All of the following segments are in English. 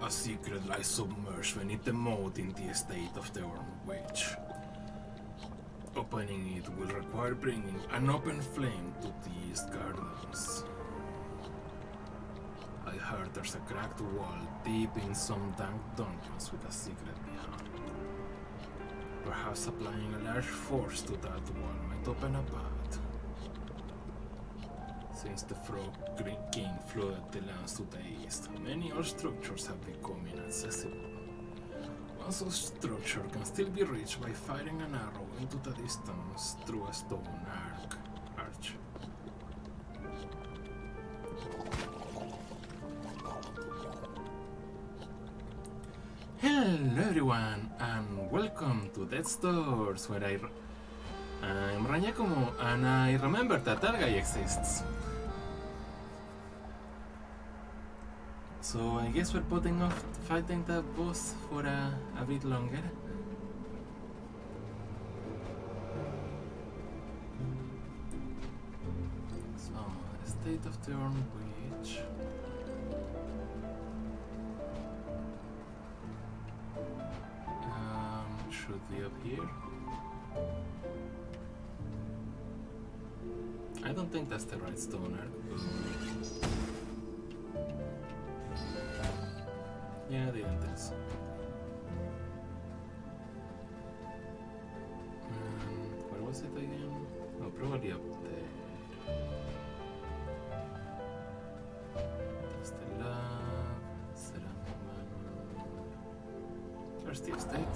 A secret lies submerged beneath the moat in the estate of the Orm Witch. Opening it will require bringing an open flame to the East Gardens. I heard there's a cracked wall deep in some dank dungeons with a secret behind. Perhaps applying a large force to that wall might open a path. Since the Frog King flooded the lands to the east, many old structures have become inaccessible. One such structure can still be reached by firing an arrow into the distance through a stone arch. Hello everyone, and welcome to Death's Doors, where I'm Ranyakumo, and I remember that that guy exists. So I guess we're putting off fighting that boss for a bit longer. So, State of the Orm Witch. Should be up here. I don't think that's the right stoner. Yeah, I didn't think so. Where was it again? Oh, probably up there. That's the lab. There's the estate.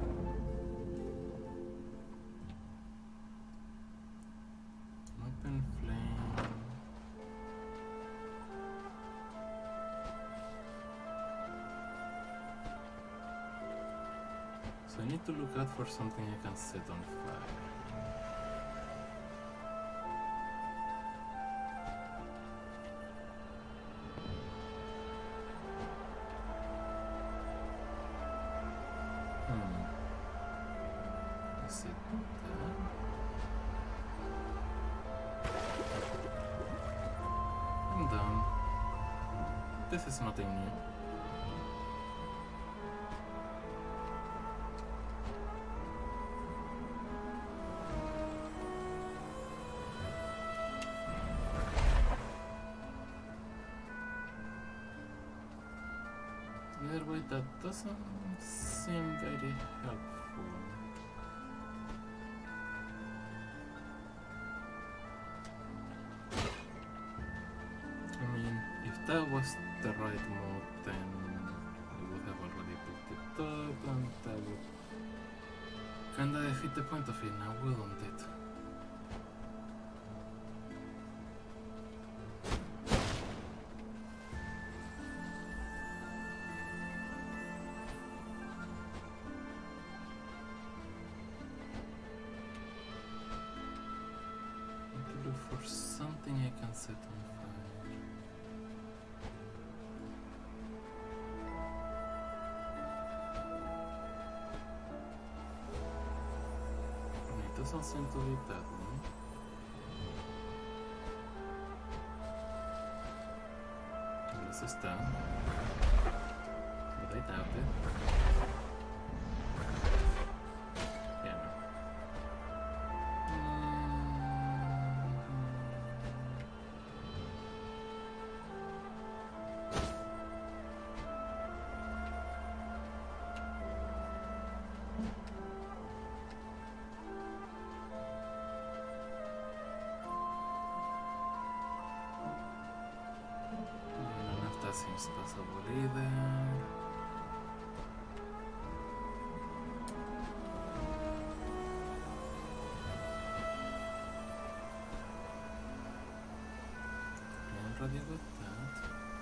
Open flame. So I need to look out for something I can set on fire. Is it that? I'm done. This is nothing new. Either way, that doesn't seem very helpful. I mean, if that was the right mode, then I would have already picked it up, and that would kinda defeat the point of it now, wouldn't it? For something I can set on fire. It doesn't seem to be that one. Unless it's down. But I doubt it. Yeah, no. Seems possible either. I already got that.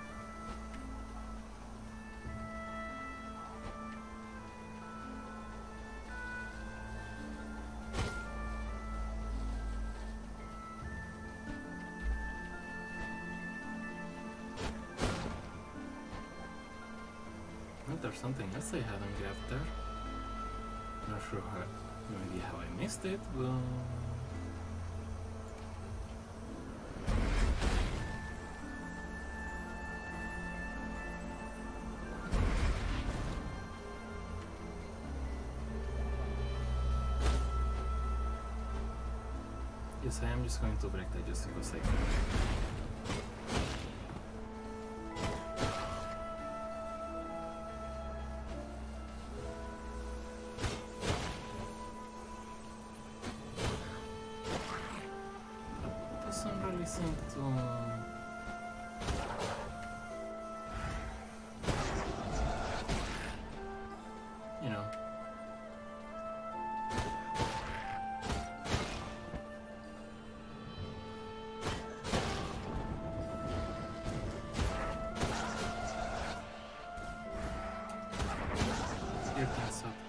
There's something else I hadn't grabbed there. Not sure how, no idea how I missed it, but... Yes, I am just going to break that just because I can. Doesn't really seem to... you know. Here things up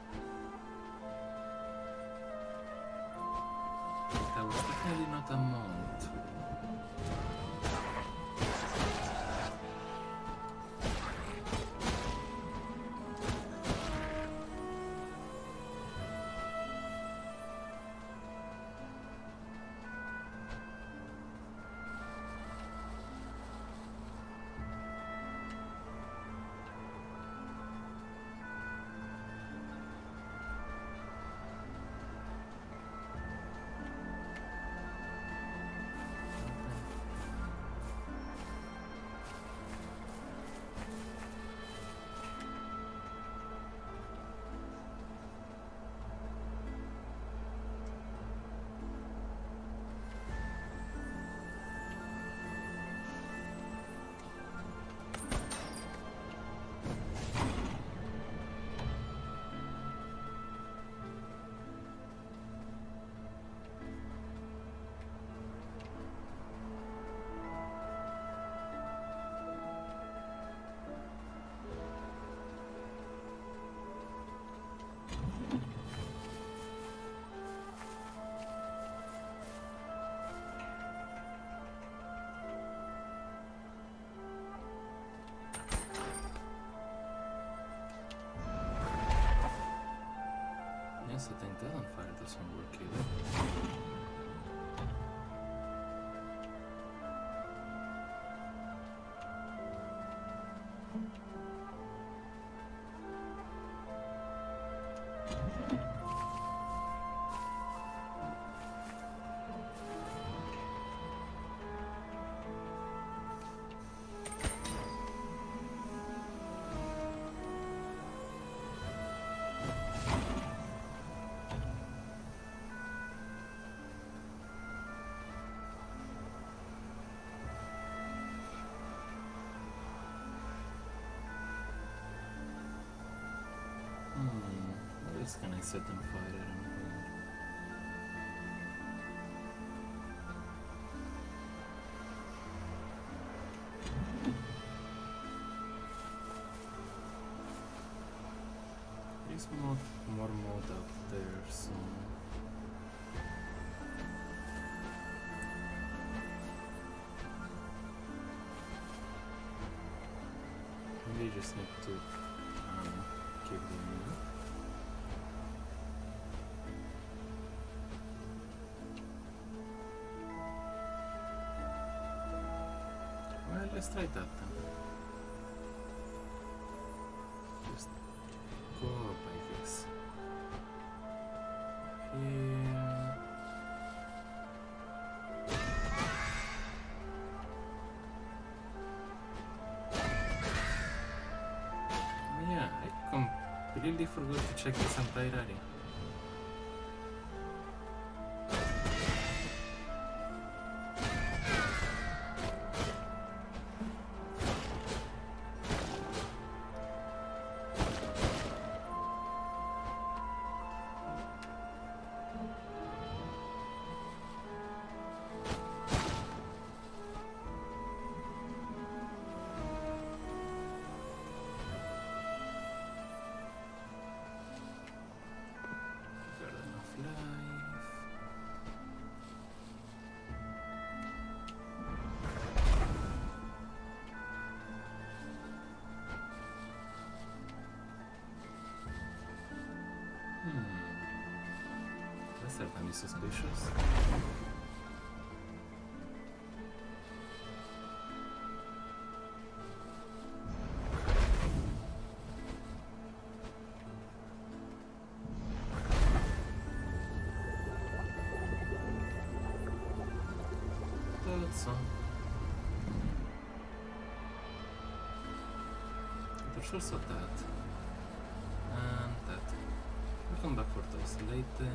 though. That was definitely not a mount. Yes, I think that on fire doesn't work either. What else can I set on fire? I don't know. There's more mode up there, so... maybe you just need to keep the move. Well, let's try that then. Just go up, I guess. Here. Yeah, I completely forgot to check this entire area. That's certainly suspicious. so. There's also that. And that. We'll come back for those later.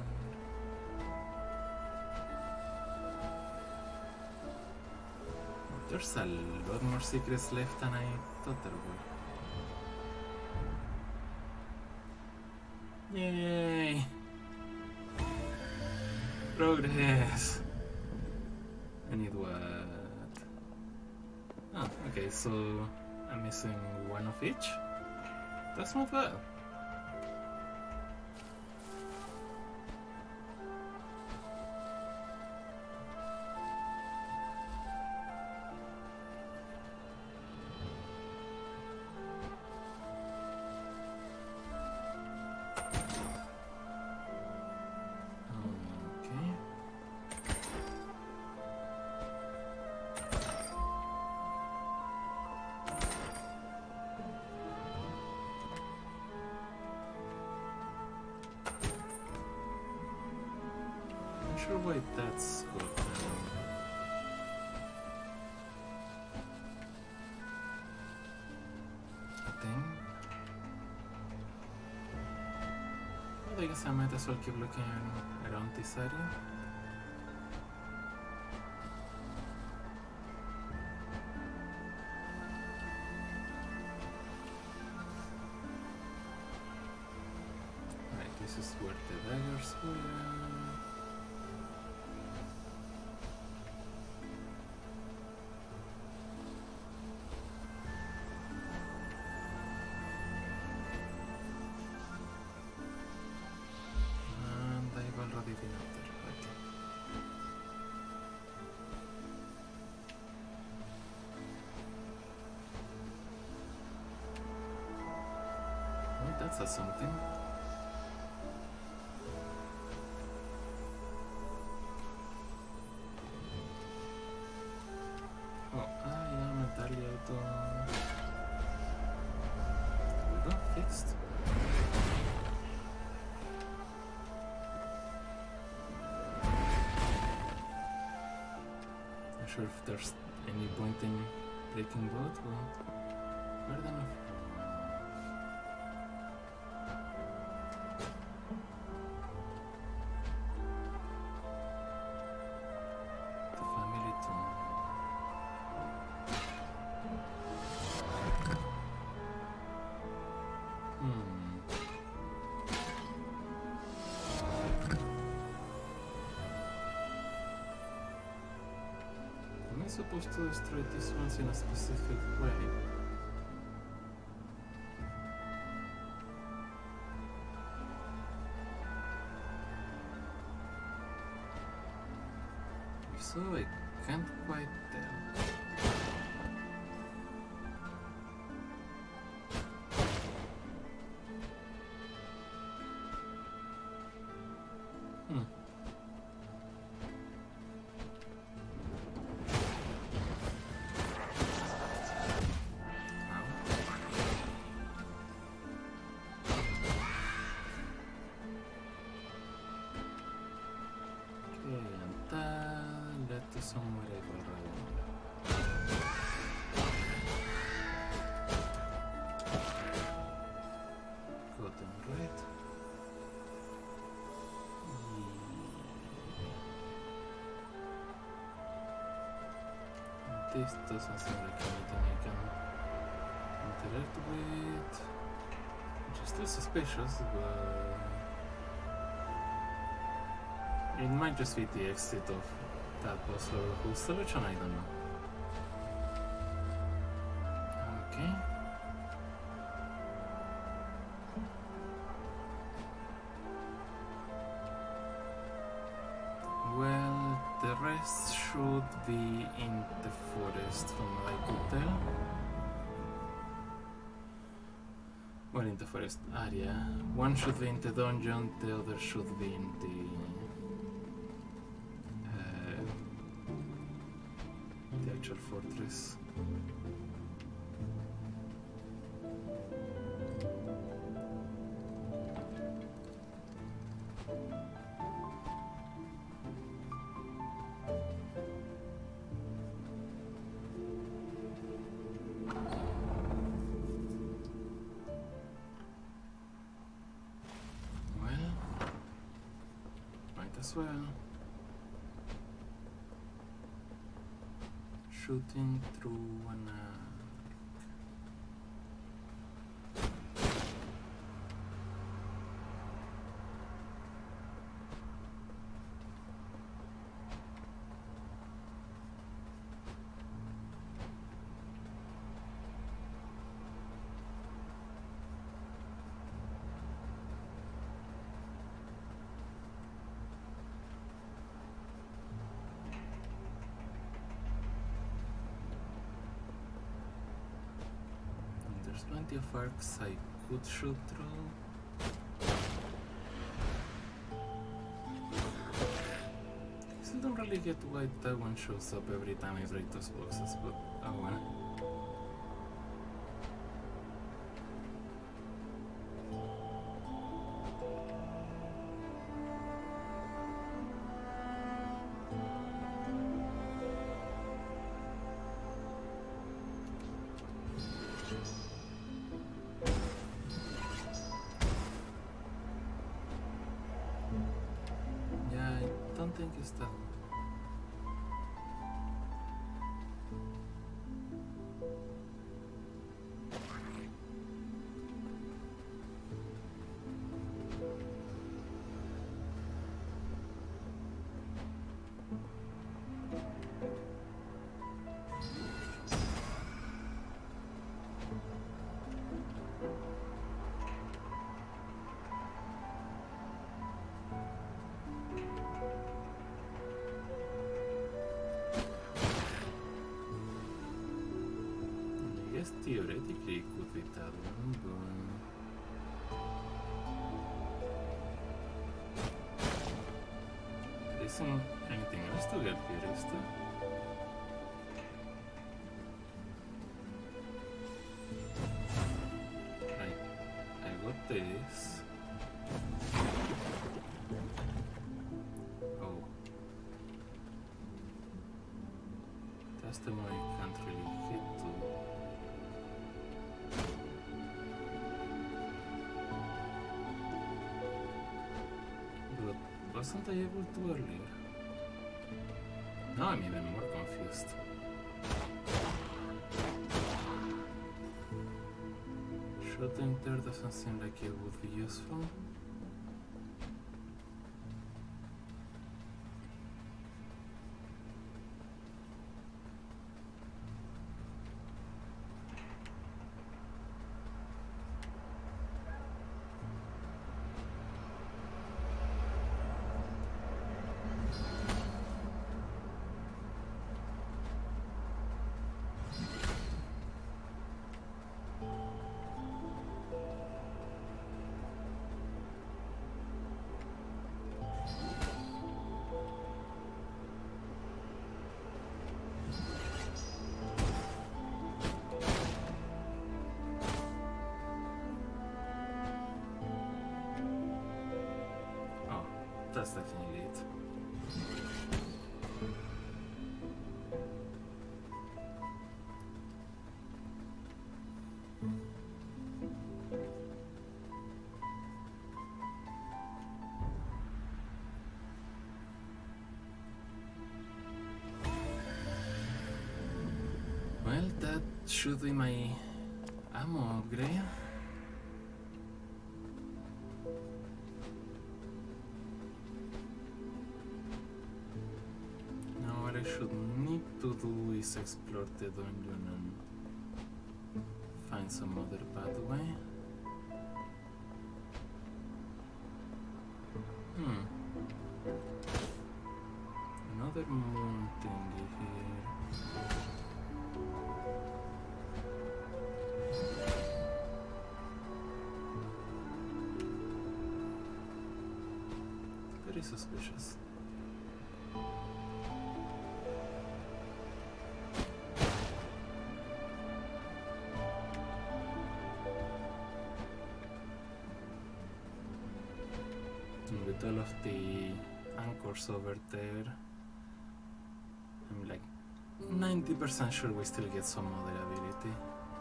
There's a lot more secrets left than I thought there were. Yay! Progress! I need what? Oh, okay, so I'm missing one of each? That's not bad. Wait, that's good. I think. Well, I guess I might as well keep looking around this area. Right, this is where the daggers were. That's something. Oh, yeah, mentality auto. There we go, fixed. Not sure if there's any point in breaking both, but fair enough. Supposed to destroy these ones in a specific way. If so, I can't quite tell. Somewhere around. Got them right. This doesn't seem like anything I can interact with, which is still suspicious, but it might just be the exit of that boss or whole solution, I don't know. Okay. Well, the rest should be in the forest from what I could tell. Well, in the forest area. One should be in the dungeon, the other should be in the actual fortress. as well. Shooting through an plenty of arcs I could shoot through. I still don't really get why that one shows up every time I break those boxes, but oh well. Think it's that. Theoretically it could be that one, but there isn't anything else to get here, is there? I got this. Oh. That's the one I can't really get to. Wasn't I able to earlier? Now I'm even more confused. Shooting there doesn't seem like it would be useful. That's definitely it. Well, that should be my ammo upgrade. Is explore the dungeon and find some other pathway. Another moon thingy here. Very suspicious. With all of the anchors over there, I'm like 90% sure we still get some other ability.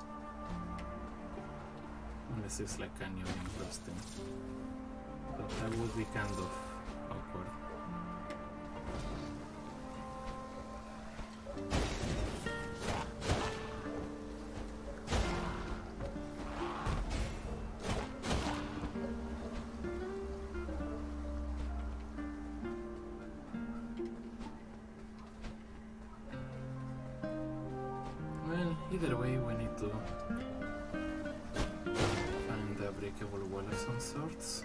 Unless it's like a new encrusting. But that would be kind of awkward. Either way, we need to find a breakable wall of some sorts.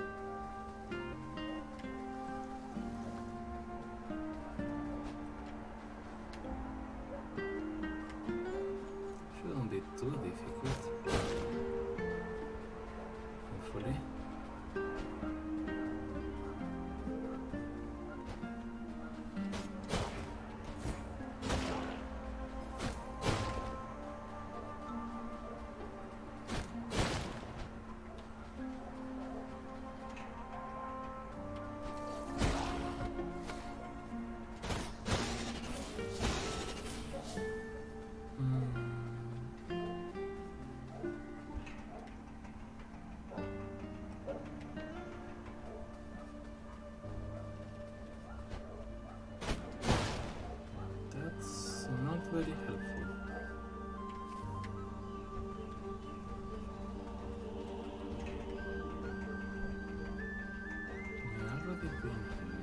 Shouldn't be too difficult, hopefully. Very helpful. We already been here.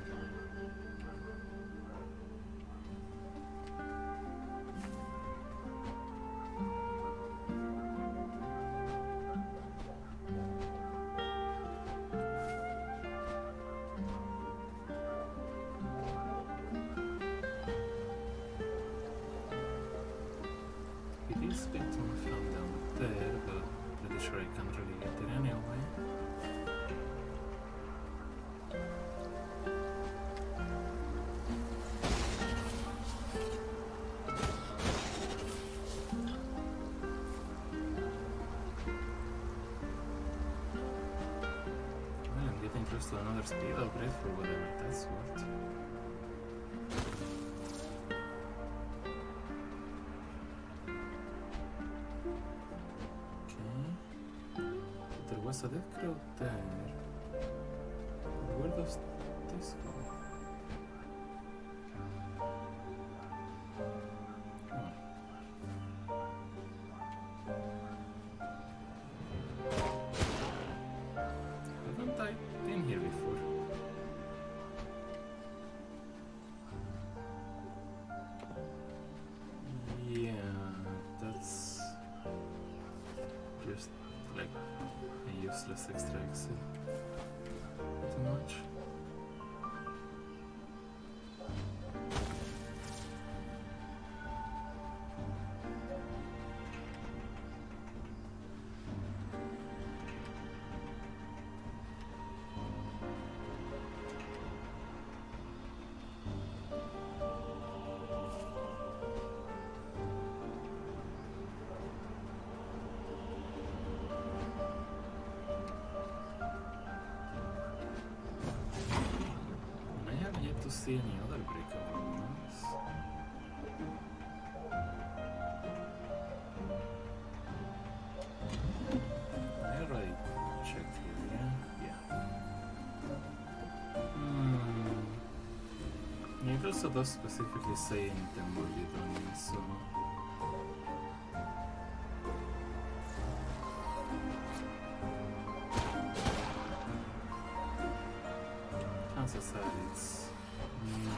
Spectrum from down there, but pretty sure I can't really get it anyway. Well, I'm getting close to another speed upgrade for whatever that's worth. So that crowd there, where does this go? Oh. Haven't I been here before? Yeah, that's just like useless extra exit. Too much. See any other breakable ones? I already checked here, yeah? Yeah. It also does specifically say in temple you don't need, so... chances are it's not here.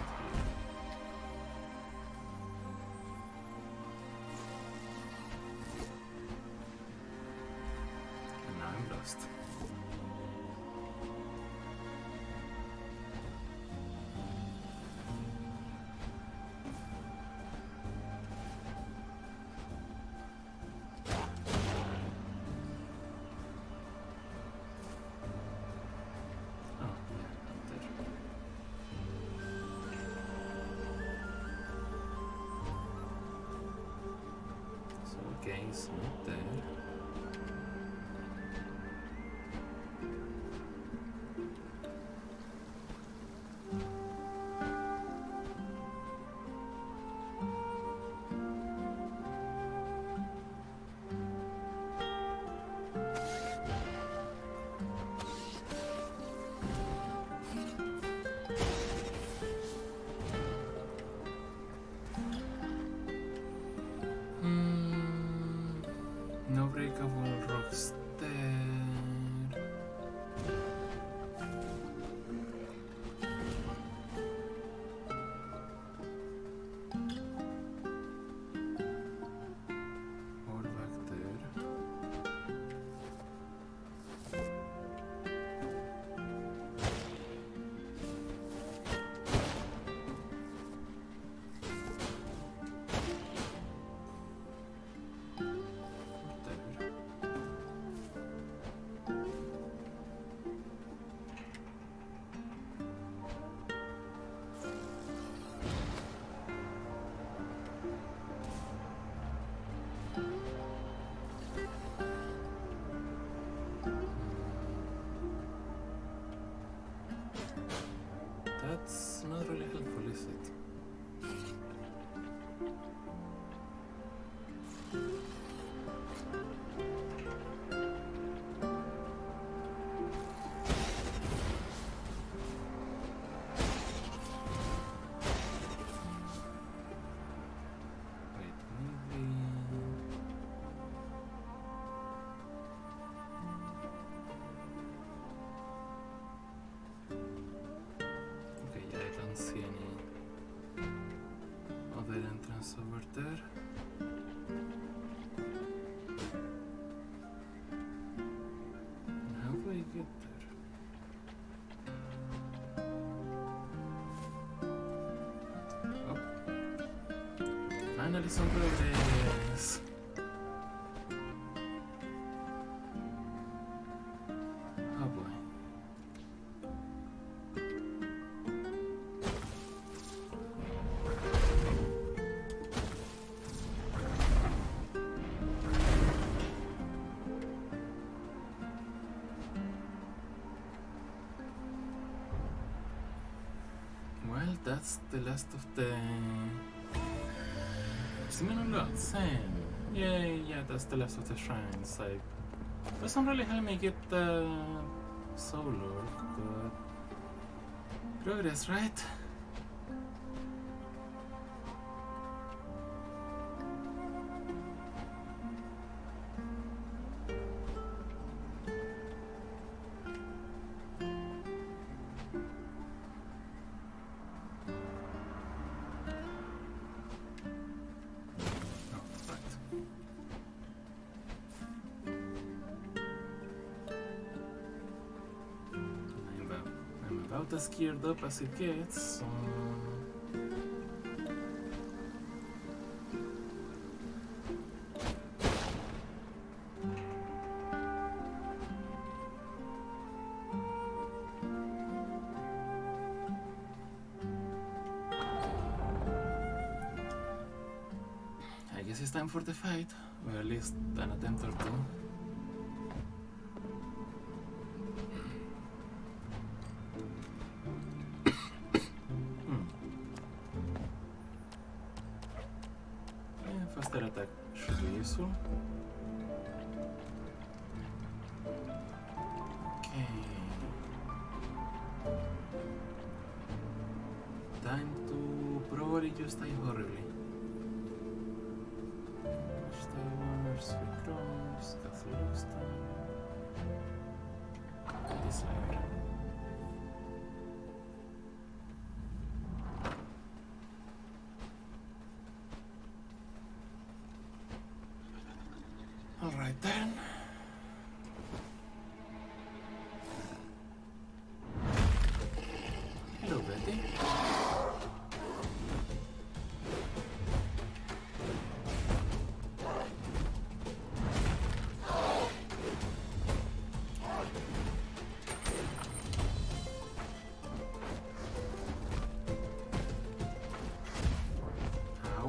And now I'm lost. Okay, it's not there. No breakable rocks there. get there. Oh. Finally some progress. Oh boy. Well, that's the last of the Siminolots. Yeah, that's the last of the shrines. Doesn't really help me get the Soul Lord, but progress, right? About as geared up as it gets, so I guess it's time for the fight, or at least an attempt or two. Faster attack should be useful. Okay. Time to probably just die horribly. Watchtowers, Free Cross, Castle Rockstar. This layer. Alright then. Hello, Betty. Ow.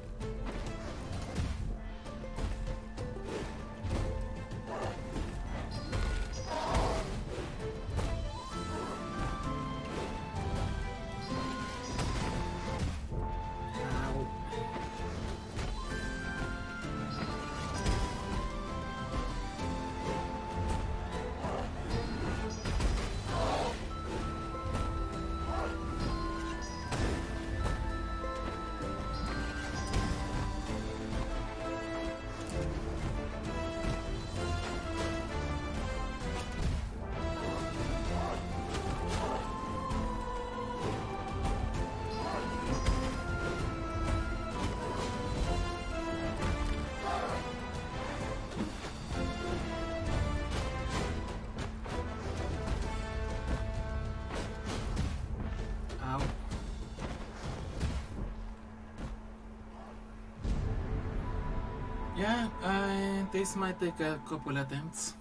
Yeah, this might take a couple attempts.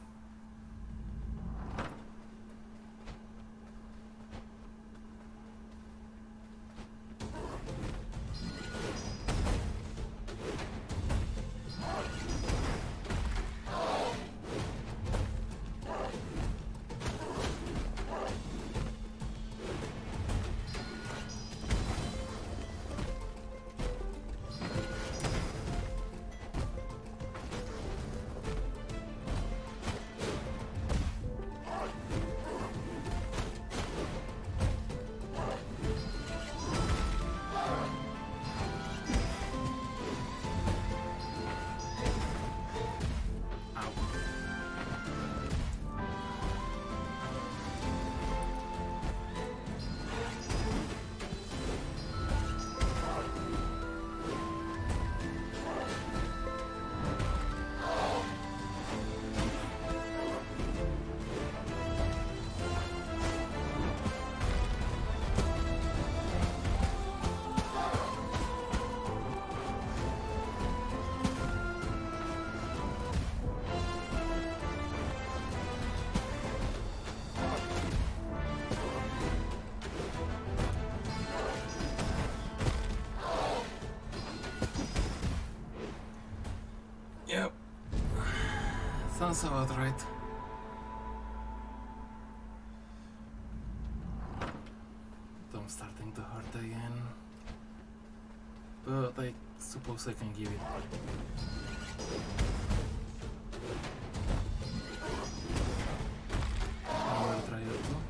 Sounds about right. I'm starting to hurt again. But I suppose I can give it. Another try or two.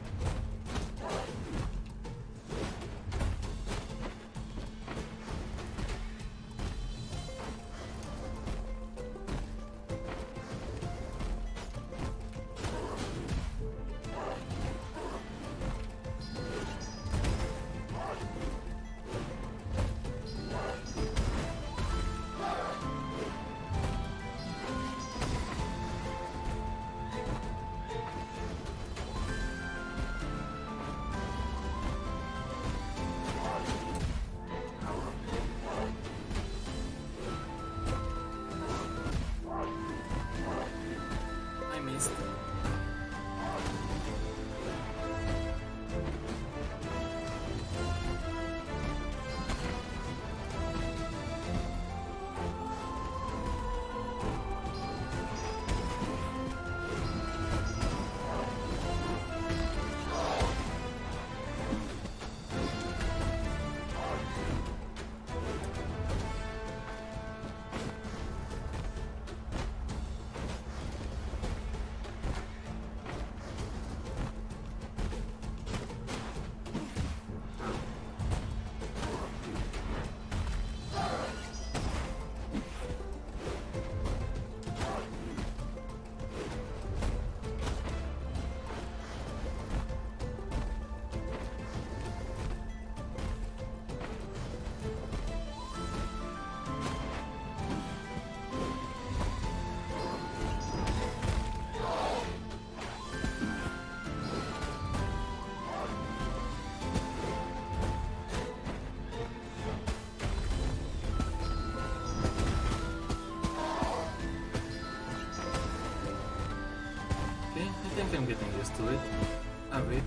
I think I'm getting used to it. A bit.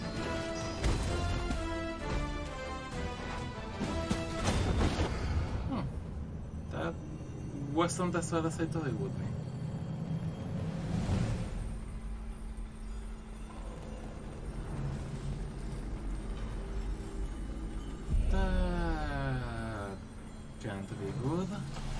That wasn't as bad as I thought it would be. That can't be good.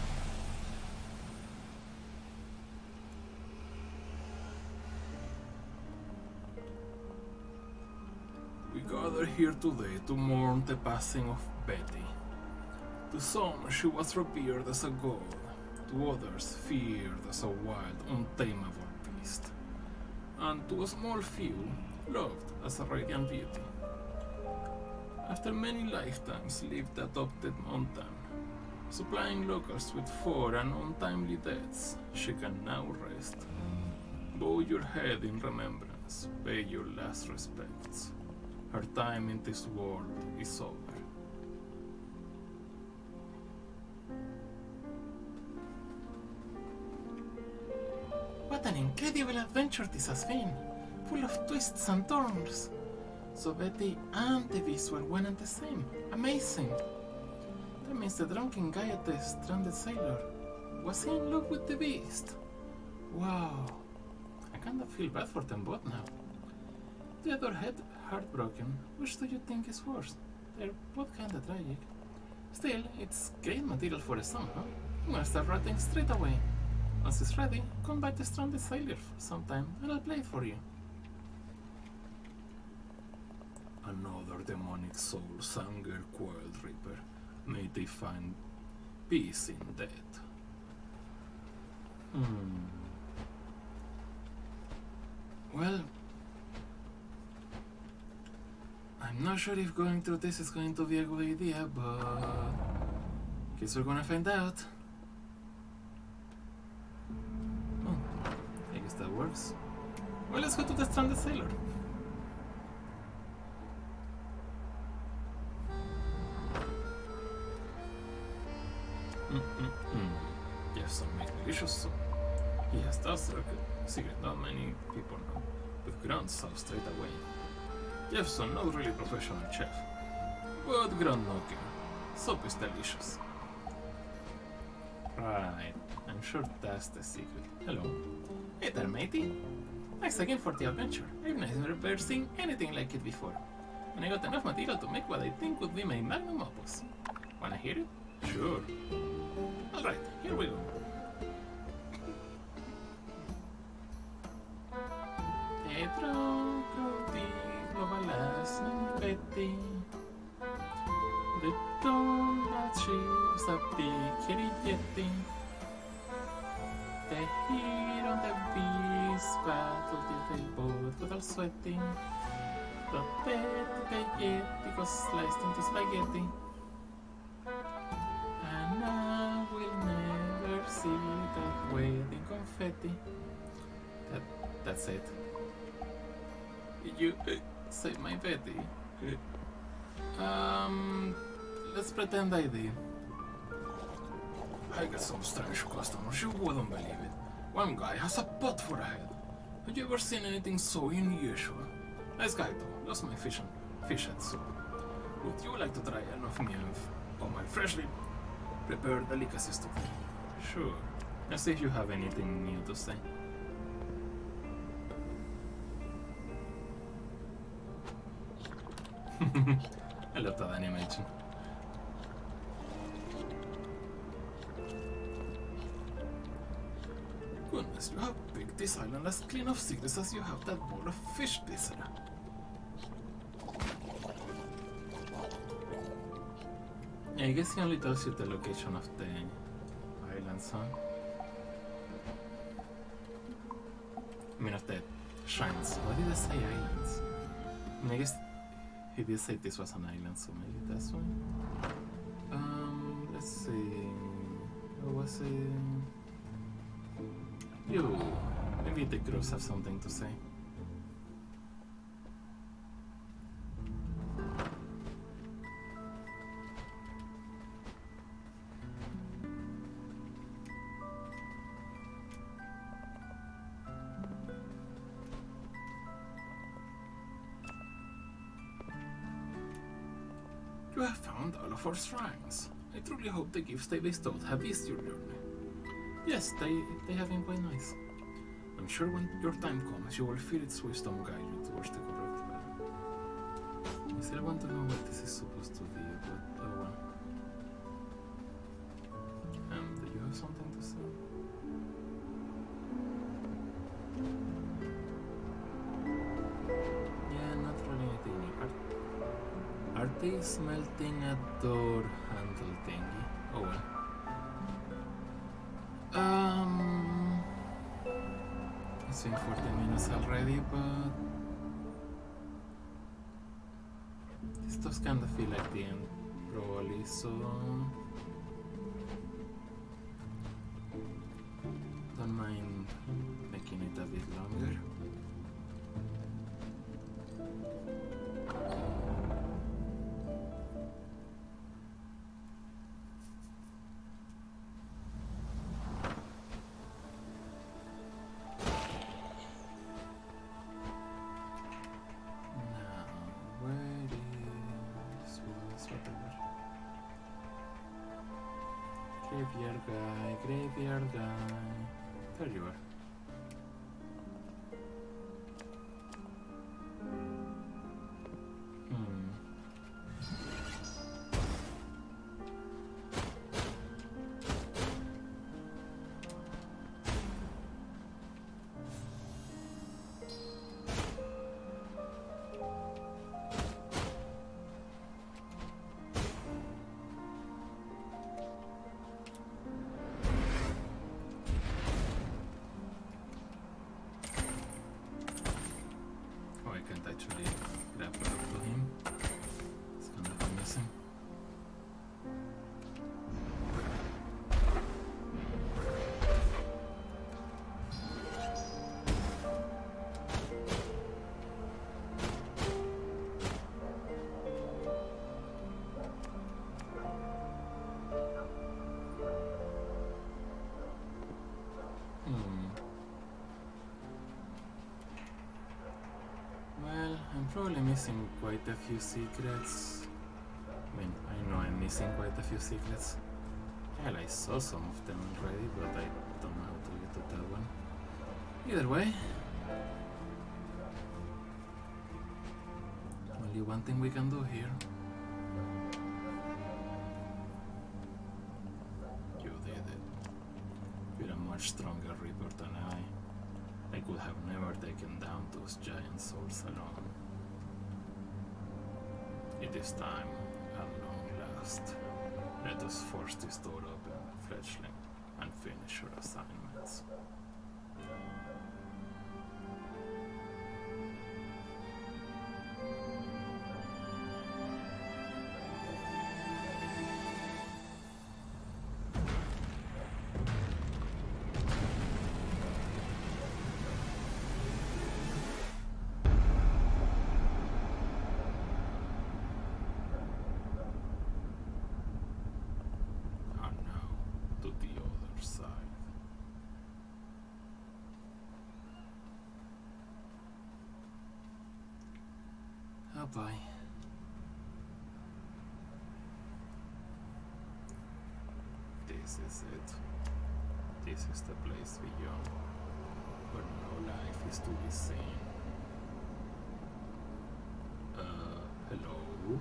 We gather here today to mourn the passing of Betty. To some, she was revered as a god. To others, feared as a wild, untamable beast. And to a small few, loved as a radiant beauty. After many lifetimes lived the adopted mountain, supplying locals with food and untimely deaths, she can now rest. Bow your head in remembrance, pay your last respects. Her time in this world is over. What an incredible adventure this has been, full of twists and turns. So Betty and the beast were one and the same. Amazing. That means the drunken guy at the stranded sailor was in love with the beast. Wow. I kind of feel bad for them both now. The other head heartbroken. Which do you think is worse? They're both kinda tragic. Still, it's great material for a song, huh? I'm gonna start writing straight away. Once it's ready, come by the stranded sailor sometime and I'll play it for you. Another demonic soul's anger coiled reaper. May they find peace in death. Well, I'm not sure if going through this is going to be a good idea, but guess we're gonna find out. I guess that works. Well, let's go to the stranded sailor. Jefferson makes delicious soup. He has that secret not many people know, but Grant saw straight away. Jefferson, not really professional chef, but Grant no care. Soup is delicious. Right, I'm sure that's the secret. Hello. there, matey. Thanks again for the adventure. I've never seen anything like it before. And I got enough material to make what I think would be my magnum opus. Wanna hear it? Sure. Alright, here we go. Pedro, Crowdy, Lovalas, Betty. The dawn that ships a big kitty jetty. They hear on the beast battle till they both got all sweaty. The spaghetti got sliced into spaghetti. And now we'll never see that wedding confetti. That's it. You saved my Betty. Let's pretend I did. I got some strange customers, you wouldn't believe it. One guy has a pot for a head. Have you ever seen anything so unusual? Nice guy though, lost my fish head soup. Would you like to try an of me or my freshly prepared delicacies today? Sure. Let's see if you have anything new to say. I love that animation. Goodness, you have picked this island as clean of sickness as you have that bowl of fish pizza. I guess he only tells you the location of the islands, huh? I mean, of the shrines. Why did I say islands? I mean, I guess he did say this was an island, so maybe that's why. Let's see. What was it? You. Maybe the crews have something to say. You have found all of our shrines. I truly hope the gifts they bestowed have eased your journey. Yes, they have been quite nice. I'm sure when your time comes, you will feel its wisdom guide you towards the correct path. I still want to know what this is supposed to be, but oh well. Do you have something to say? Yeah, not really anything new. Are they smelting a door handle thingy? Oh well. It's been 40 minutes already, but this does kind of feel like the end, probably, so don't mind making it a bit longer. Graveyard guy. There you are. Probably missing quite a few secrets. I mean, I know I'm missing quite a few secrets. Hell, I saw some of them already, but I don't know how to get to that one. Either way, only one thing we can do here. You did it. You're a much stronger Reaper than I could have never taken down those giant souls alone. It is time, at long last. Let us force this door open, fledgling, and finish your assignments. Bye. This is it. This is the place beyond, where no life is to be seen. Hello?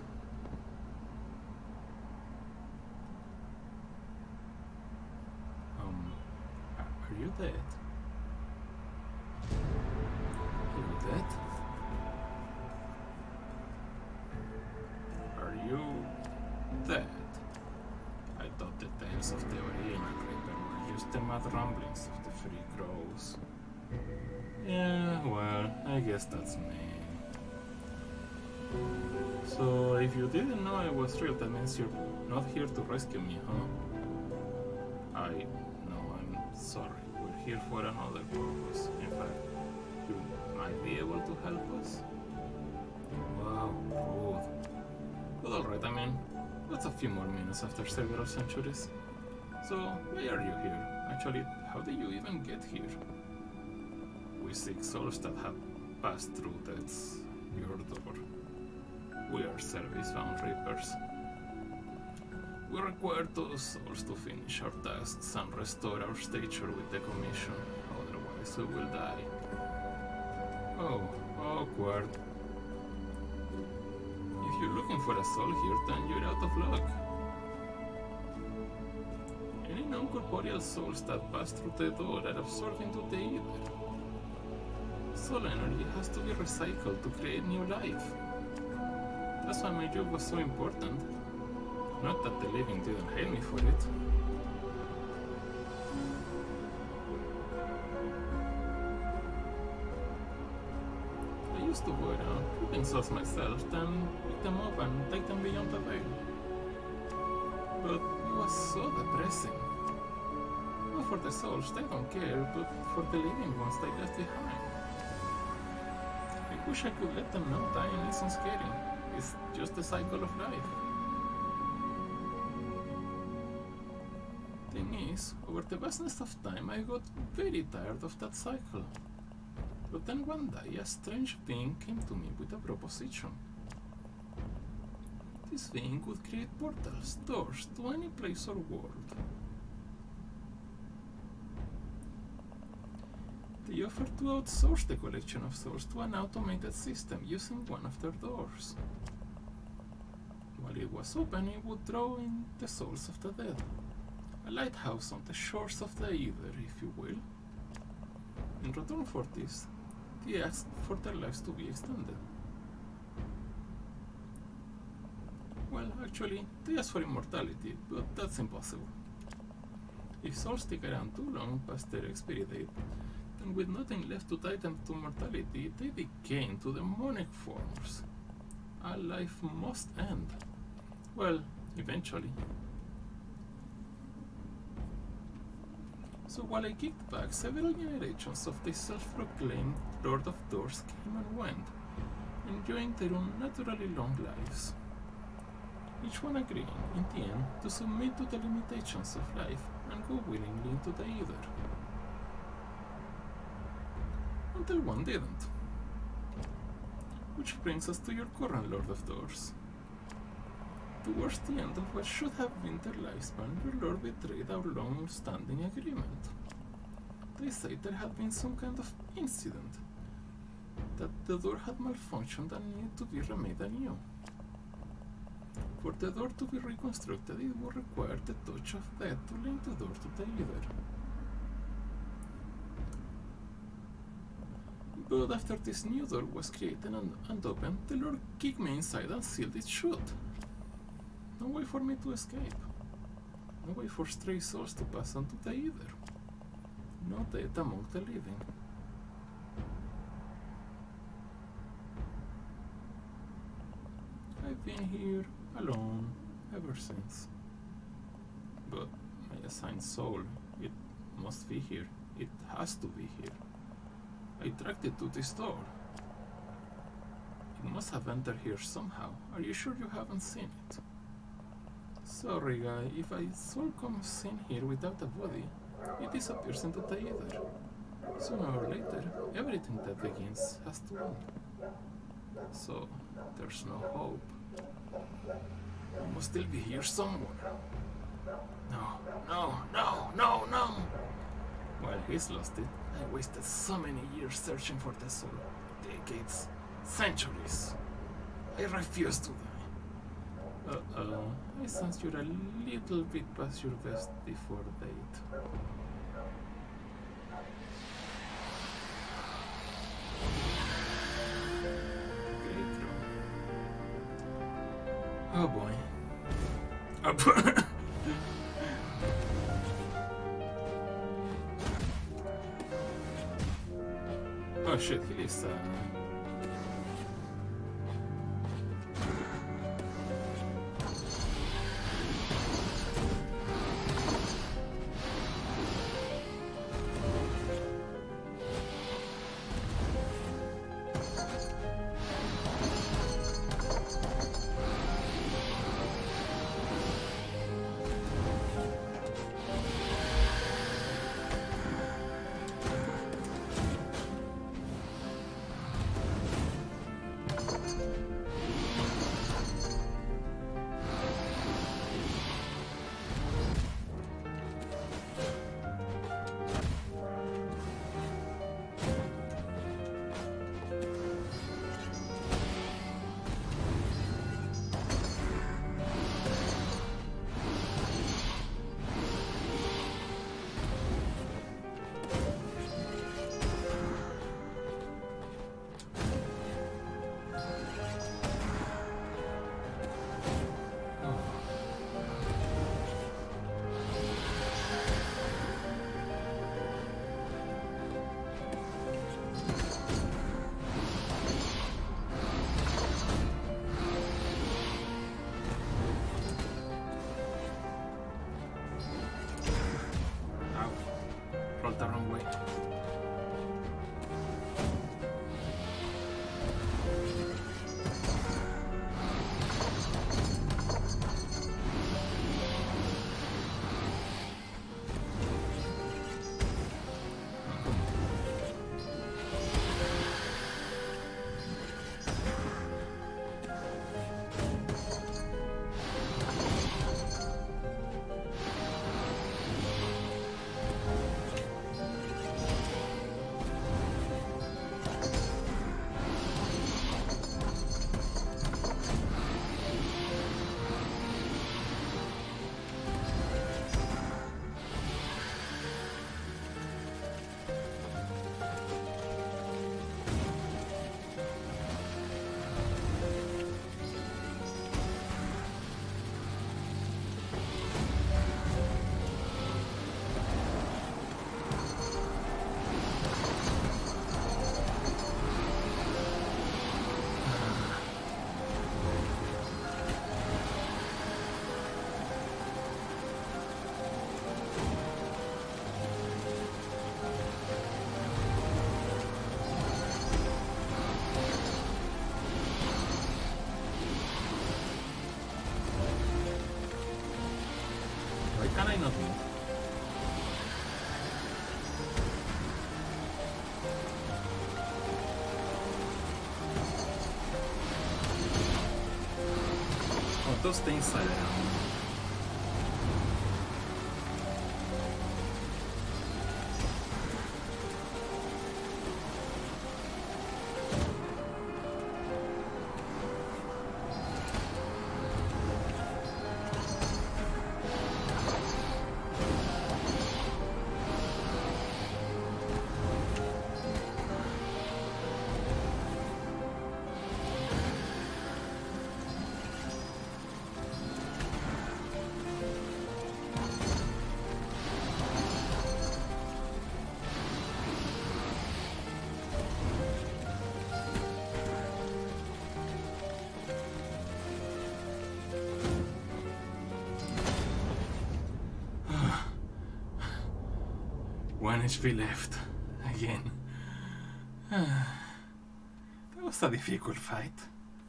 Are you dead? Are you dead? You dead? I thought the tales of the original Reaper were just the mad ramblings of the free crows. Yeah, well, I guess that's me. So, if you didn't know I was real, that means you're not here to rescue me, huh? I'm sorry. We're here for another purpose. In fact, you might be able to help us? Wow, rude. But alright, I mean, that's a few more minutes after several centuries. So, why are you here? Actually, how did you even get here? We seek souls that have passed through death's your door. We are service-bound Reapers. We require those souls to finish our tasks and restore our stature with the commission, otherwise we will die. Oh, awkward. If you're looking for a soul here, then you're out of luck. Any non-corporeal souls that pass through the door are absorbed into the ether. Soul energy has to be recycled to create new life. That's why my job was so important. Not that the living didn't hate me for it. I used to go around picking souls myself, then pick them up and take them beyond the veil. But it was so depressing. Not for the souls, they don't care, but for the living ones they left behind. I wish I could let them know dying isn't scary. It's just the cycle of life. Thing is, over the vastness of time, I got very tired of that cycle. But then one day, a strange being came to me with a proposition. This being would create portals, doors, to any place or world. They offered to outsource the collection of souls to an automated system using one of their doors. While it was open, it would draw in the souls of the dead. A lighthouse on the shores of the Ether, if you will. In return for this, they asked for their lives to be extended. Well, actually, they asked for immortality, but that's impossible. If souls stick around too long past their expiry date, then with nothing left to tie them to mortality, they decay into demonic forms. A life must end. Well, eventually. So while I kicked back, several generations of the self-proclaimed Lord of Doors came and went, enjoying their unnaturally long lives. Each one agreeing, in the end, to submit to the limitations of life and go willingly into the Ether. Until one didn't. Which brings us to your current Lord of Doors. Towards the end of what should have been their lifespan, your Lord betrayed our long-standing agreement. They say there had been some kind of incident, that the door had malfunctioned and needed to be remade anew. For the door to be reconstructed, it would require the touch of death to link the door to the either. But after this new door was created and opened, the Lord kicked me inside and sealed it shut. No way for me to escape. No way for stray souls to pass on to the either. No death among the living. I've been here alone ever since. But my assigned soul, it must be here. It has to be here. I tracked it to this door. It must have entered here somehow. Are you sure you haven't seen it? Sorry, guy, if a soul comes in here without a body, it disappears into the ether. Sooner or later, everything that begins has to end. So, there's no hope. I must still be here somewhere. No. While he's lost it, I wasted so many years searching for the soul. Decades, centuries. I refuse to die. I sense you're a little bit past your best before date. Oh boy. Oh shit, he is the wrong way. Can I not move? Oh, those things are 1 HP left. Again. That was a difficult fight.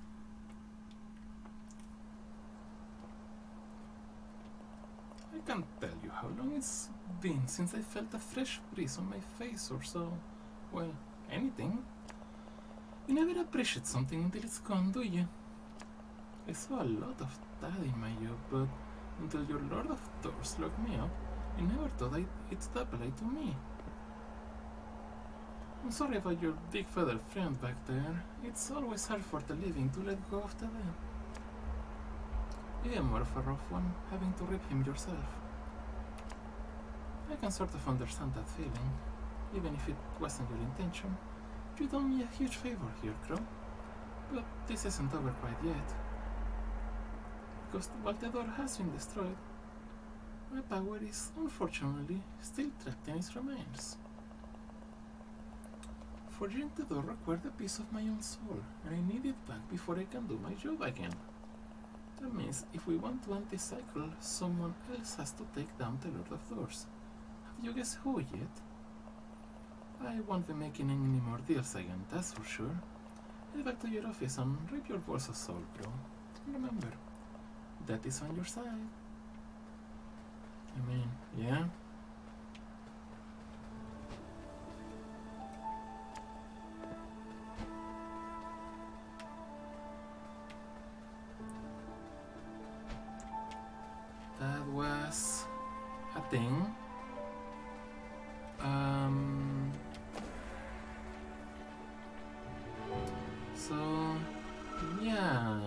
I can't tell you how long it's been since I felt a fresh breeze on my face or so. Well, anything. You never appreciate something until it's gone, do you? I saw a lot of that in my job, but until your Lord of Doors locked me up, I never thought it'd apply to me. I'm sorry about your big feathered friend back there. It's always hard for the living to let go of the dead. Even more of a rough one, having to rip him yourself. I can sort of understand that feeling, even if it wasn't your intention. You done me a huge favor here, Crow. But this isn't over quite yet. Because while the door has been destroyed, my power is, unfortunately, still trapped in its remains. Forging the door required a piece of my own soul, and I need it back before I can do my job again. That means if we want to end this cycle, someone else has to take down the Lord of Doors. Have you guessed who yet? I won't be making any more deals again, that's for sure. Head back to your office and rip your balls of soul, bro. And remember, that is on your side. I mean, yeah? That was a thing. So yeah,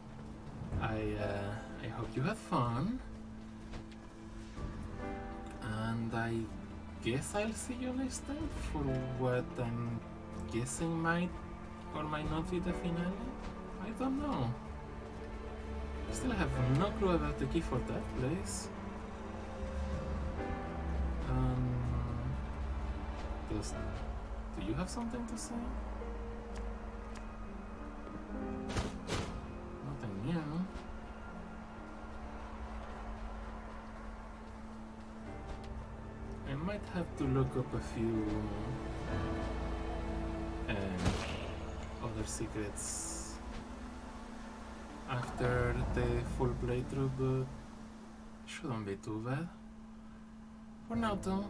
I hope you had fun, and I guess I'll see you next time for what I'm guessing might or might not be the finale. I don't know. Still have no clue about the key for that place. Do you have something to say? Nothing new. I might have to look up a few other secrets after the full playthrough, but shouldn't be too bad. For now though.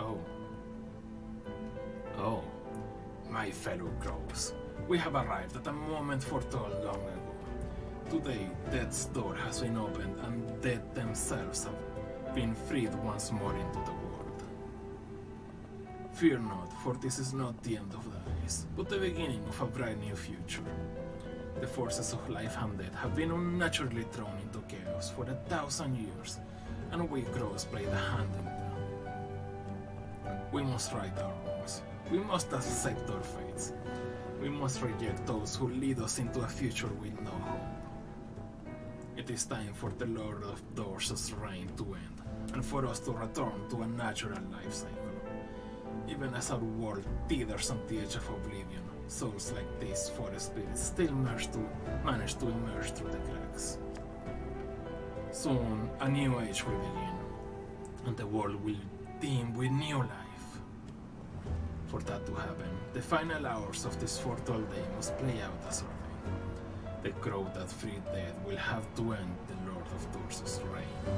Oh, my fellow crows, we have arrived at a moment foretold long ago. Today, Death's door has been opened and Death themselves have been freed once more into the world. Fear not, for this is not the end of the days, but the beginning of a bright new future. The forces of life and death have been unnaturally thrown into chaos for 1,000 years, and we crows play the hand in them. We must right our wrongs. We must accept our fates. We must reject those who lead us into a future with no hope. It is time for the Lord of Doors' reign to end, and for us to return to a natural life cycle. Even as our world teeters on the edge of oblivion, souls like these forest spirits still manage to emerge through the cracks. Soon, a new age will begin, and the world will teem with new life. For that to happen, the final hours of this foretold day must play out as ordained. The crow that freed death will have to end the Lord of Doors' reign.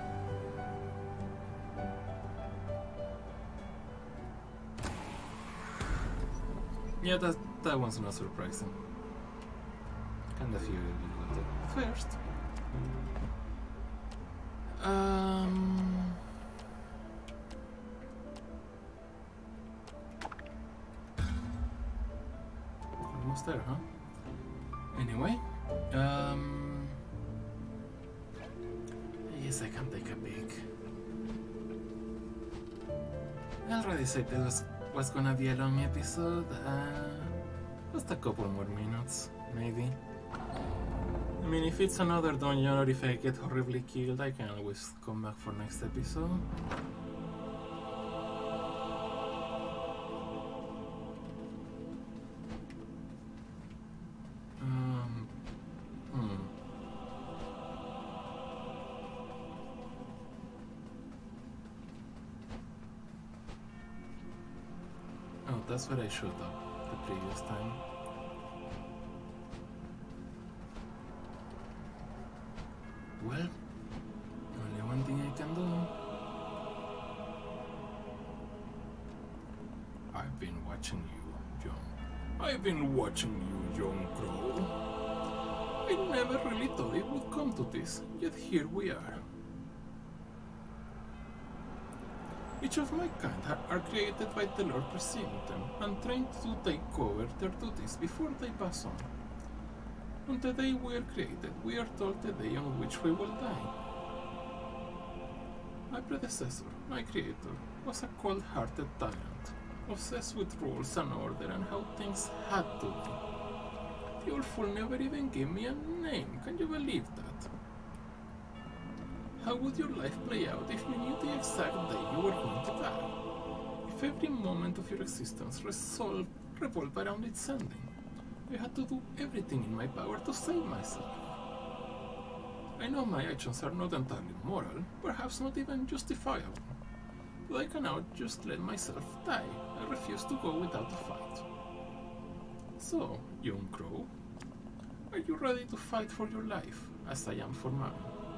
Yeah, that one's not surprising. Kinda figured it would at first. Almost there, huh? Anyway, I guess I can take a peek. I already said it was gonna be a long episode. Just a couple more minutes, maybe. I mean, if it's another dungeon or if I get horribly killed, I can always come back for next episode. that's what I showed up the previous time. Well, only one thing I can do. I've been watching you, I've been watching you, young crow. I never really thought it would come to this, yet here we are. Each of my kind are created by the Lord preceding them and trained to take over their duties before they pass on. On the day we are created, we are told the day on which we will die. My predecessor, my creator, was a cold-hearted tyrant, obsessed with rules and order and how things had to be. The old fool never even gave me a name, can you believe that? How would your life play out if you knew the exact day you were going to die? If every moment of your existence revolved around its ending, I had to do everything in my power to save myself. I know my actions are not entirely moral, perhaps not even justifiable, but I cannot just let myself die. I refuse to go without a fight. So, young crow, are you ready to fight for your life, as I am for mine?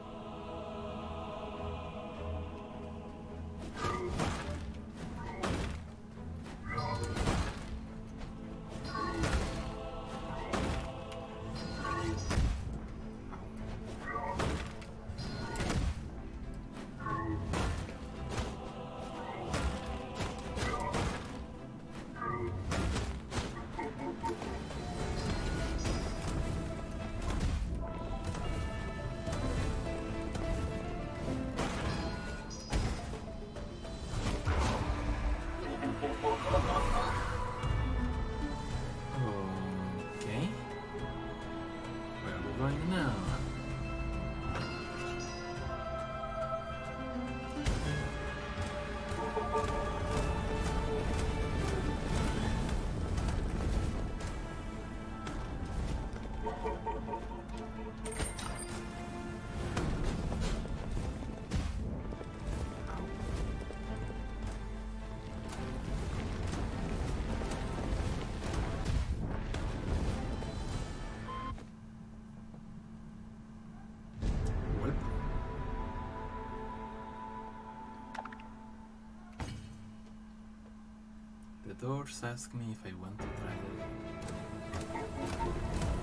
The doors ask me if I want to try it.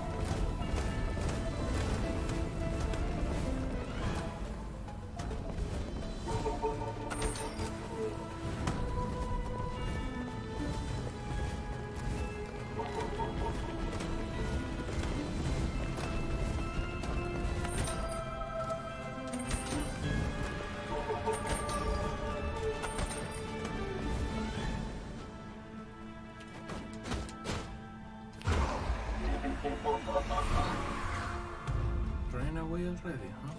Ran away already, huh?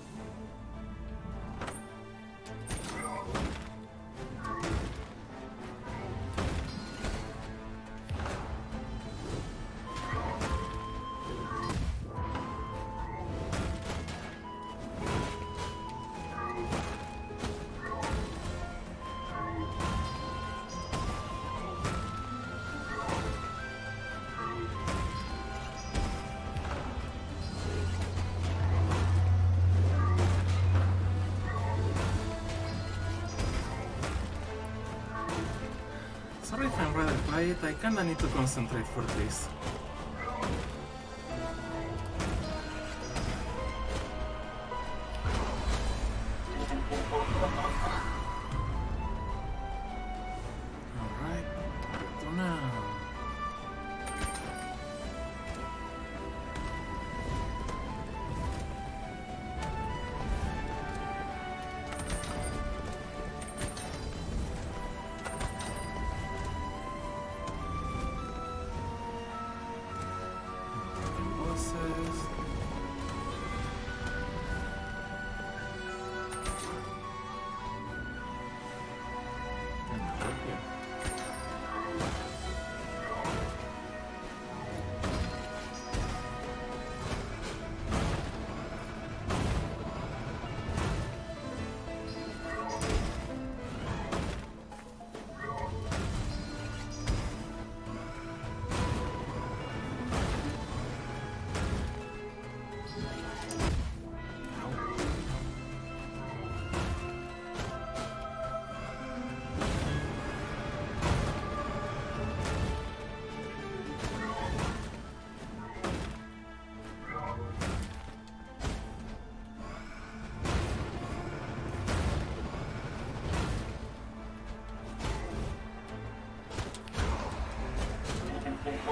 Sorry if I'm rather quiet, I kinda need to concentrate for this. Alright, to now.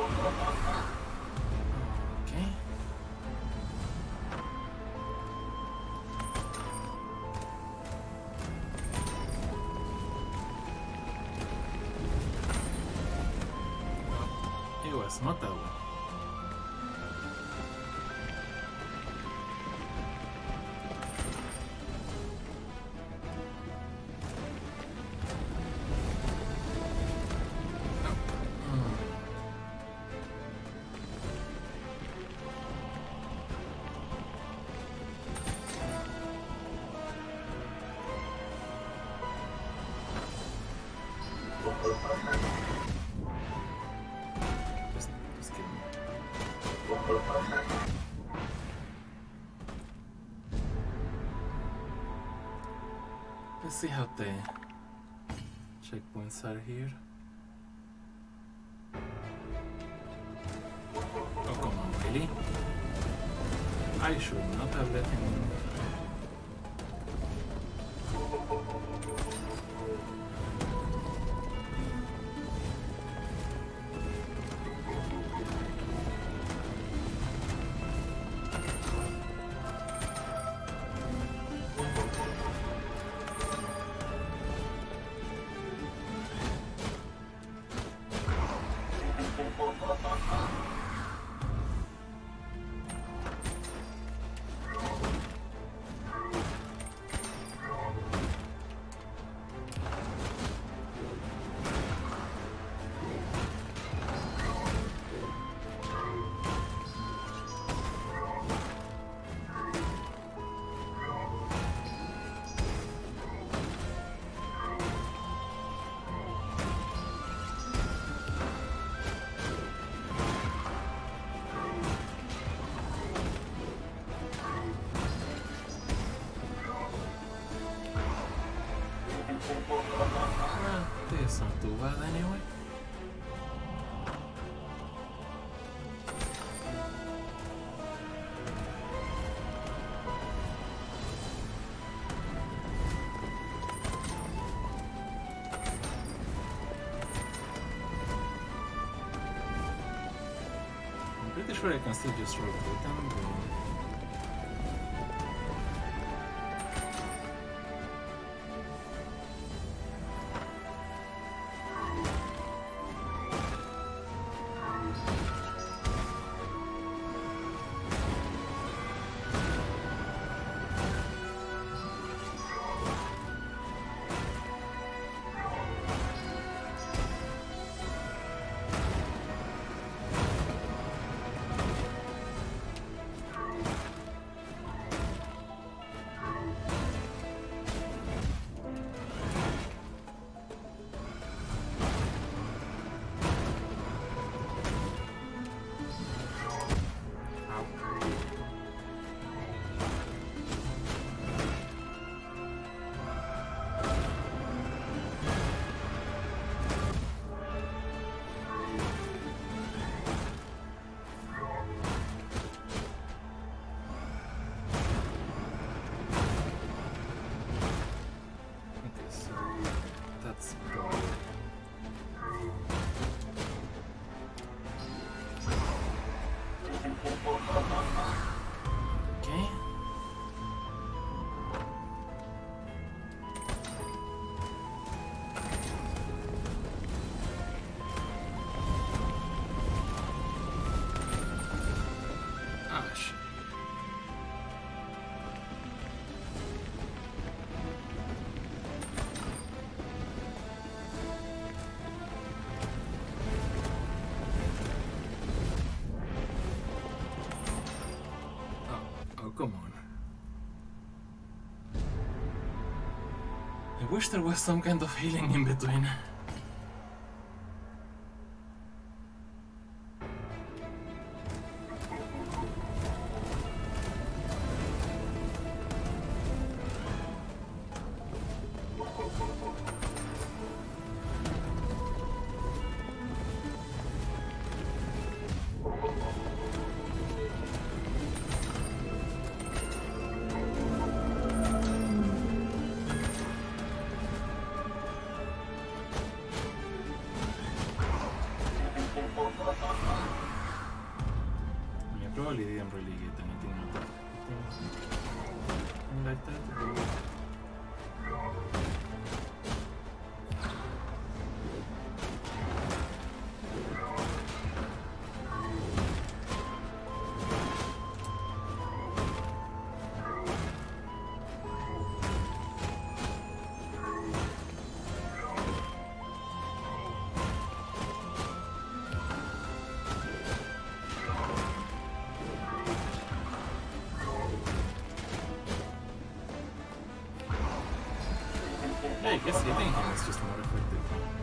Okay. It was not that one. Just kidding. Let's see how the checkpoints are here. Oh, come on, really? I should not have let him in. Well, this not too bad anyway. I'm pretty sure I can still just rotate them, but... Come on. I wish there was some kind of healing in between. probably didn't really get anything out of it. Like that. I guess hitting him is just more effective.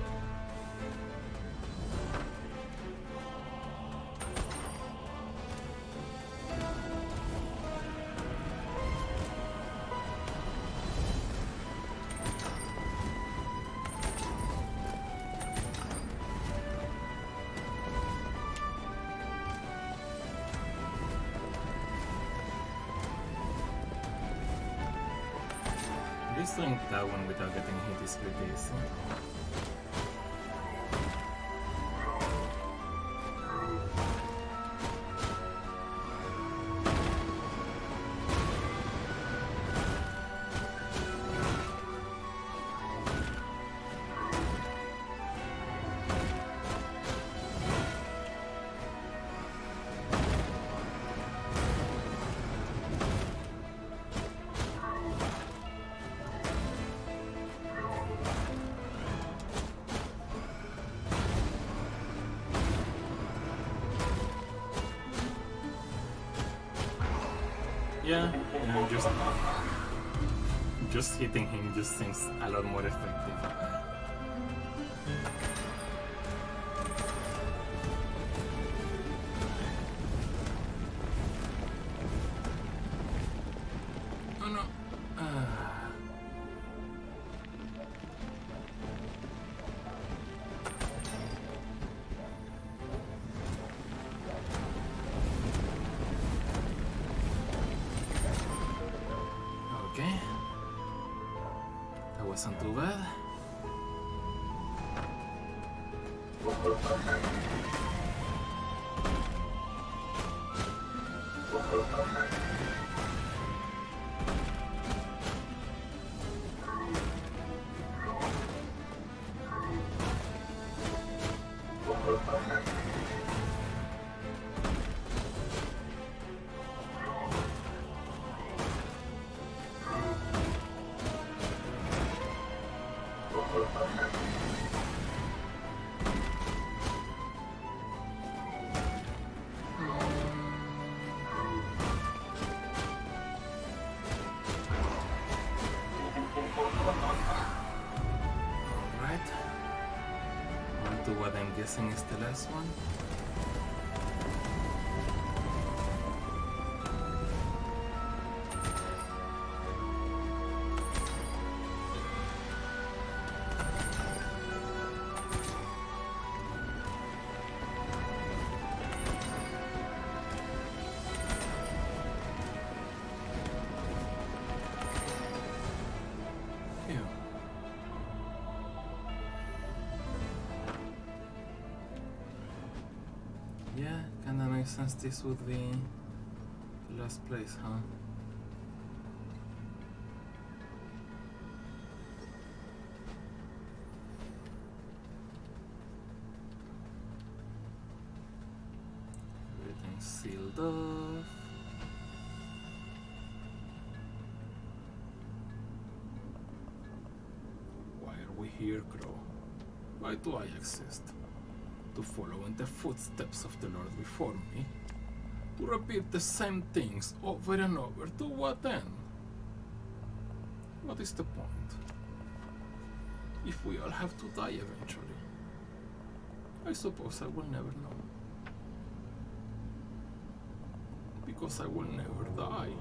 Just doing that one without getting hit is pretty easy. Yeah, just hitting him just seems a lot more effective. Oh no. Okay. That wasn't too bad. To what I'm guessing is the last one. Yeah, kinda makes sense this would be the last place, huh? Everything's sealed off. Why are we here, Crow? Why do I exist? To follow in the footsteps of the Lord before me? To repeat the same things over and over? To what end? What is the point? If we all have to die eventually, I suppose I will never know. Because I will never die.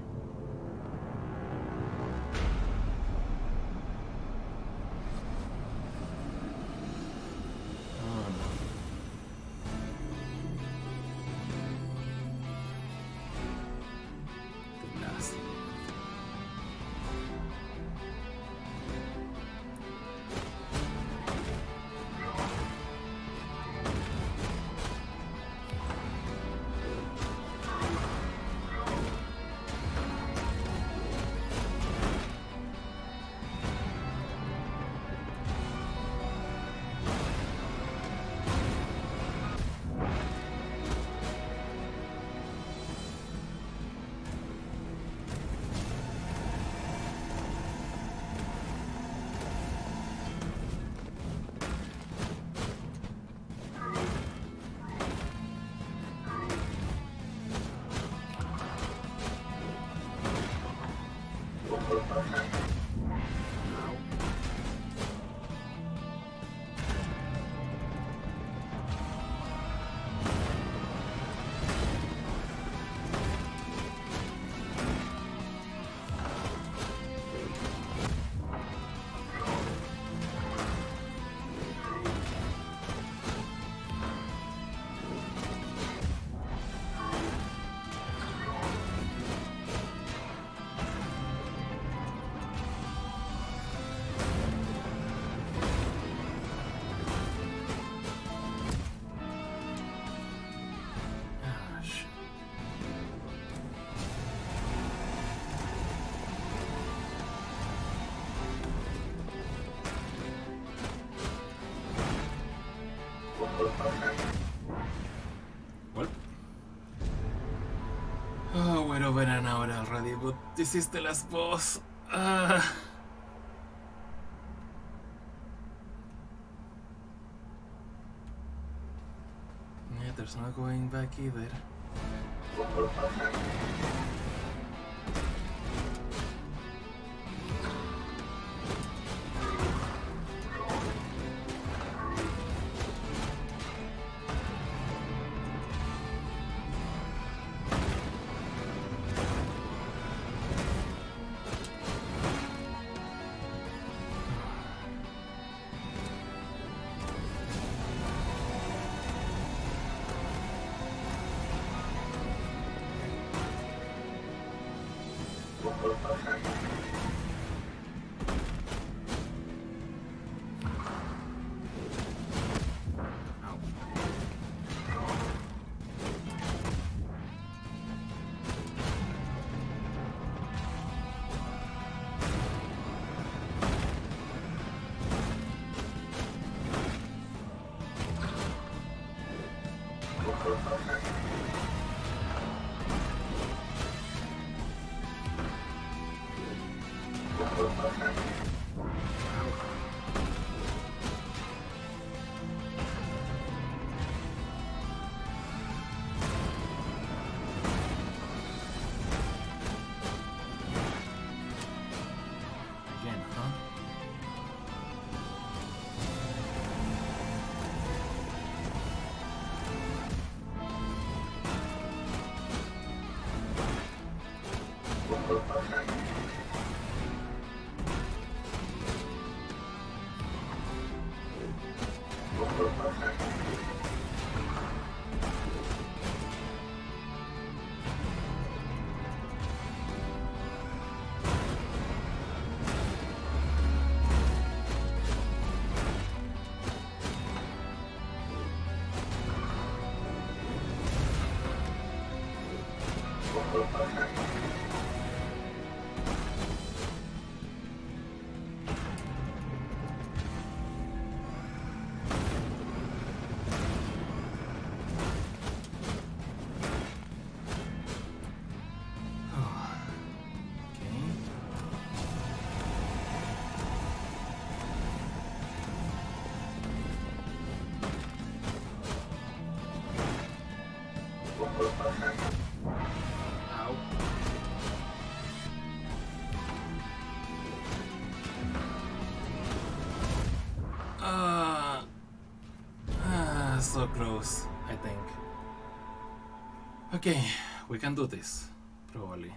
everybody, but this is the last boss. Yeah, there's no going back either. So close, I think. Okay, we can do this, probably.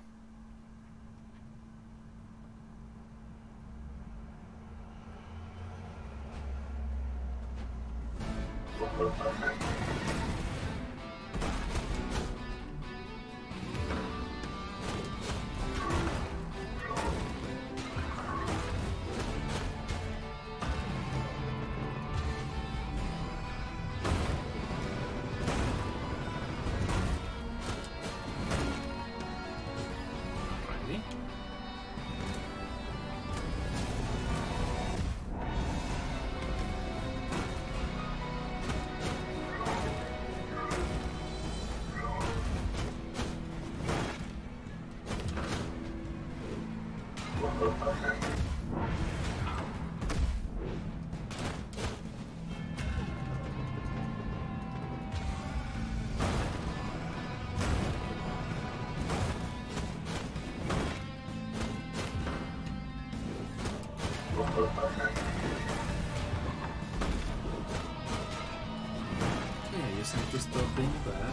To stop being bad.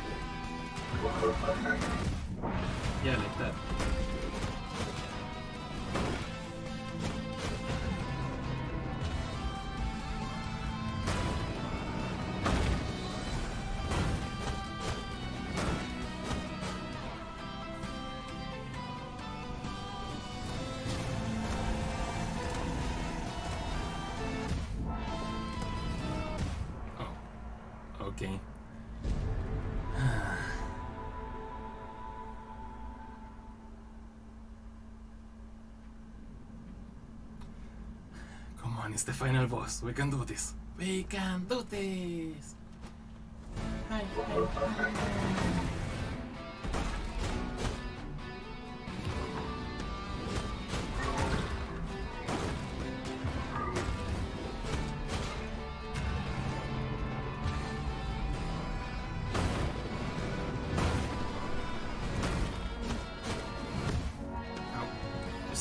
Yeah, like that. Oh, okay. It's the final boss. We can do this. We can do this. Hi.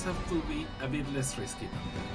just have to be a bit less risky than that.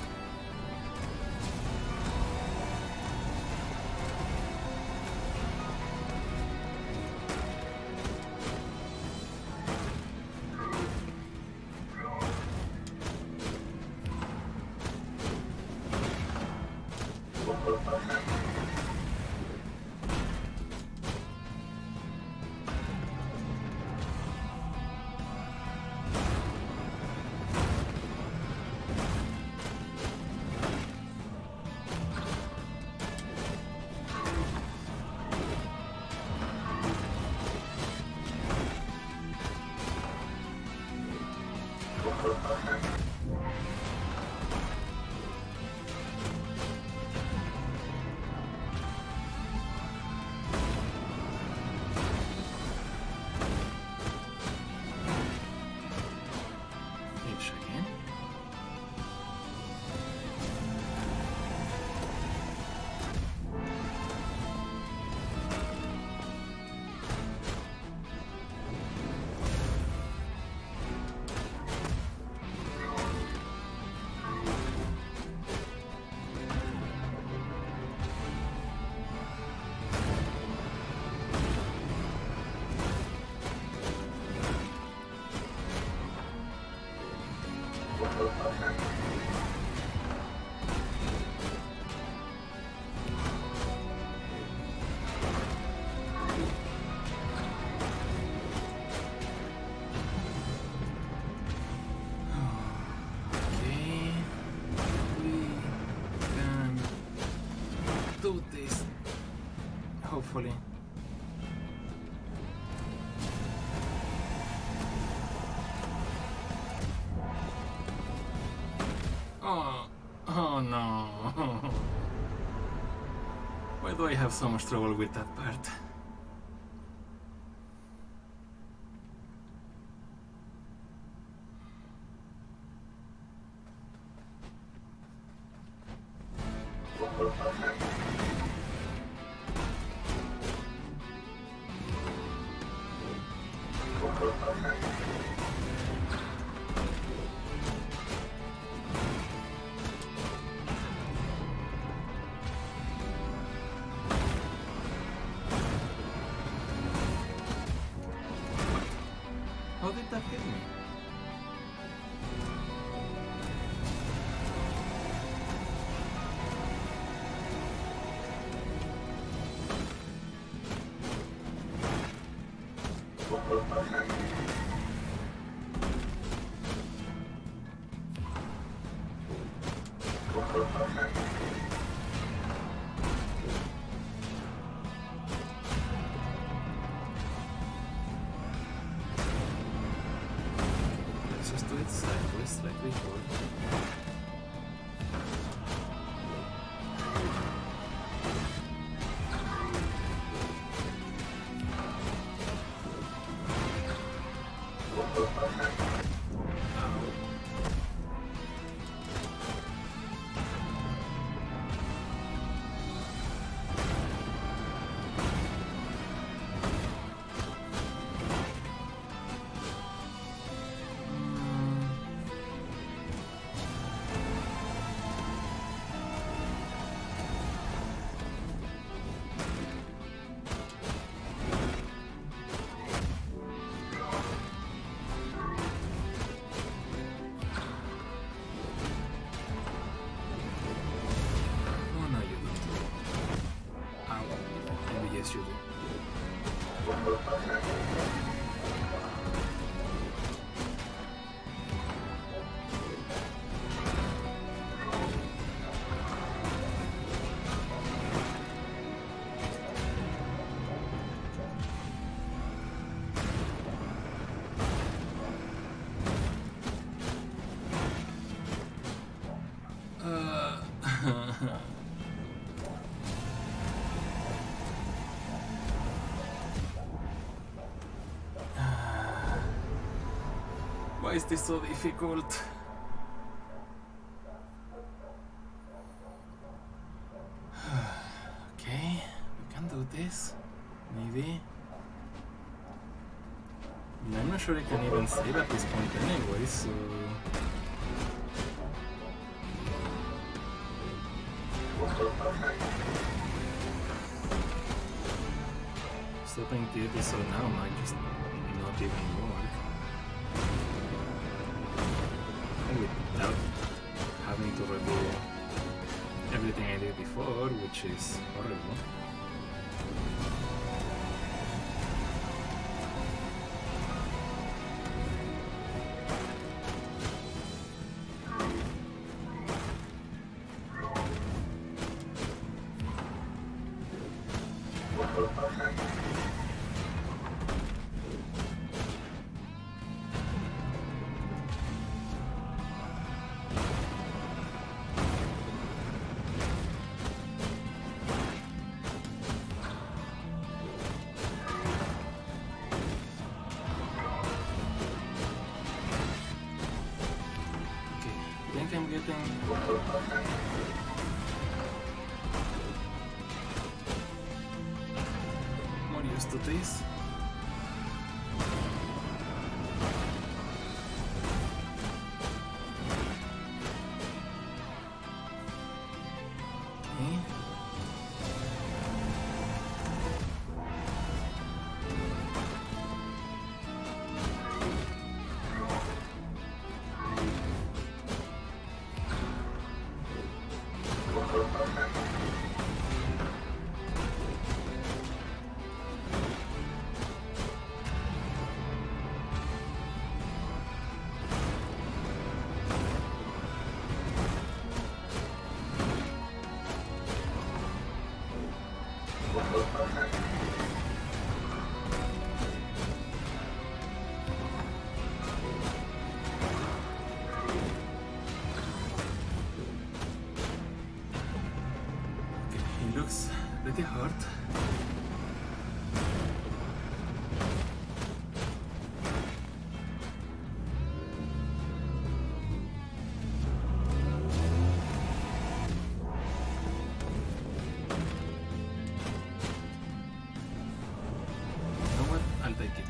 Do this, hopefully. Oh no. Why do I have so much trouble with that part? How did that hit me? Let's just do it sideways like before. Yes, you do. Why is this so difficult? Okay, we can do this. Maybe. I'm not sure I can even save at this point anyway, so... Stopping the episode now might just not even work. And without having to redo everything I did before, which is horrible. I'm getting more used to this. Pretty hard. You know what? I'll take it.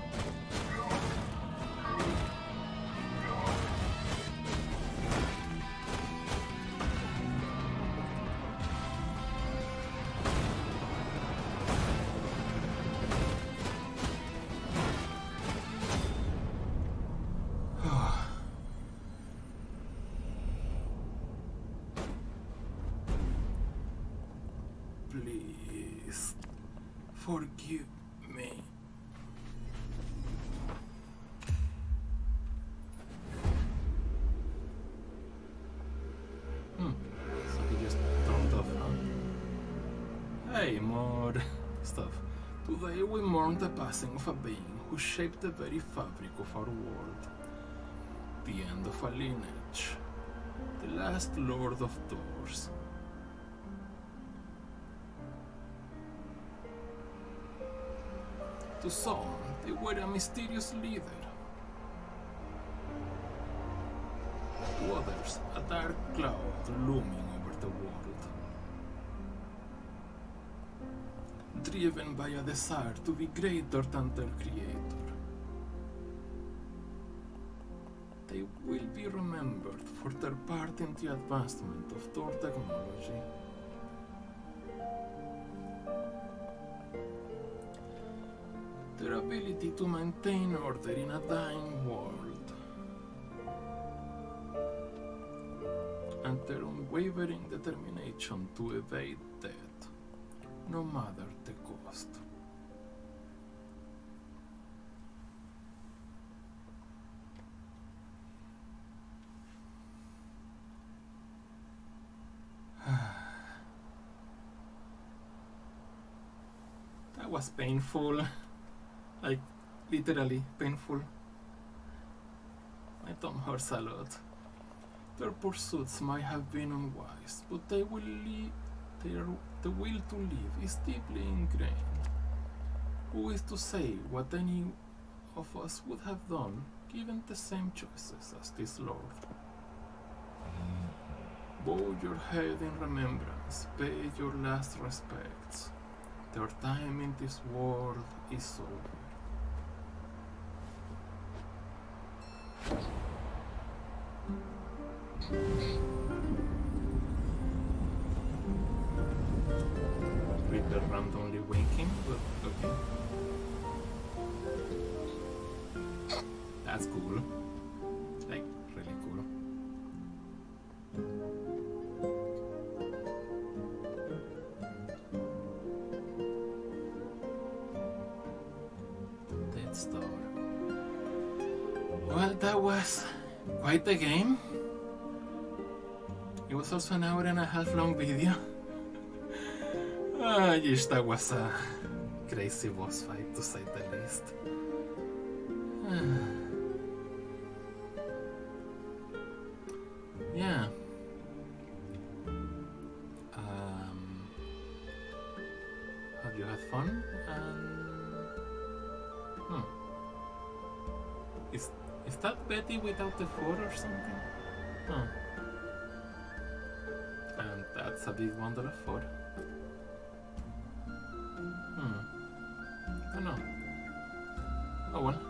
Please forgive me. So he just turned off, huh? Hey, more stuff. Today we mourn the passing of a being who shaped the very fabric of our world. The end of a lineage. The last Lord of Doors. To some, they were a mysterious leader. To others, a dark cloud looming over the world. Driven by a desire to be greater than their creator. They will be remembered for their part in the advancement of door technology. Their ability to maintain order in a dying world, and their unwavering determination to evade death, no matter the cost. That was painful. Like, literally painful. My thumb hurts a lot. Their pursuits might have been unwise, but the will to live is deeply ingrained. Who is to say what any of us would have done given the same choices as this Lord? Bow your head in remembrance, pay your last respects. Their time in this world is over. That's cool. Like, really cool. Dead Star. Well, that was quite the game. It was also an 1.5 hour long video. Yes, that was a crazy boss fight to say the least. Yeah. Hope you had fun. Is that Betty without the 4 or something? Huh. And that's a big bundle of 4. I don't know. Oh well.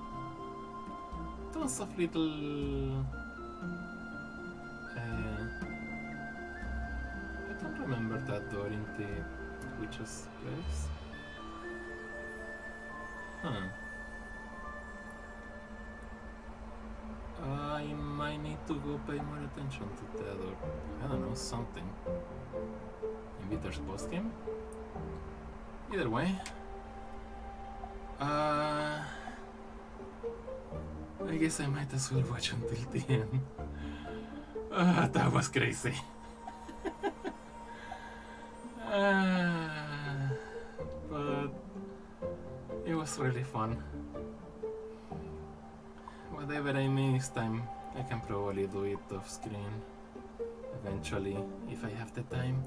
Tons of little... I don't remember that door in the witch's place. I might need to go pay more attention to that, or I don't know, something. Maybe there's post game? Either way. I guess I might as well watch until the end. That was crazy. But it was really fun. Whatever I missed, I can probably do it off screen eventually if I have the time.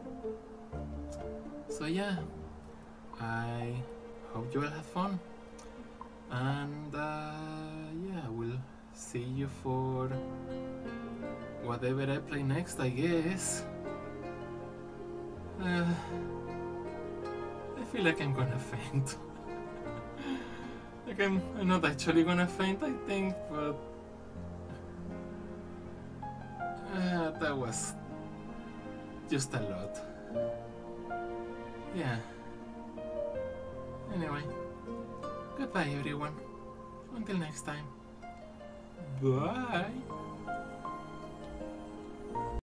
So yeah, I hope you all had fun, and yeah, we'll see you for whatever I play next, I guess. I feel like I'm gonna faint. Like I'm not actually gonna faint, I think, but that was just a lot. Yeah. Anyway, goodbye everyone. Until next time. Bye.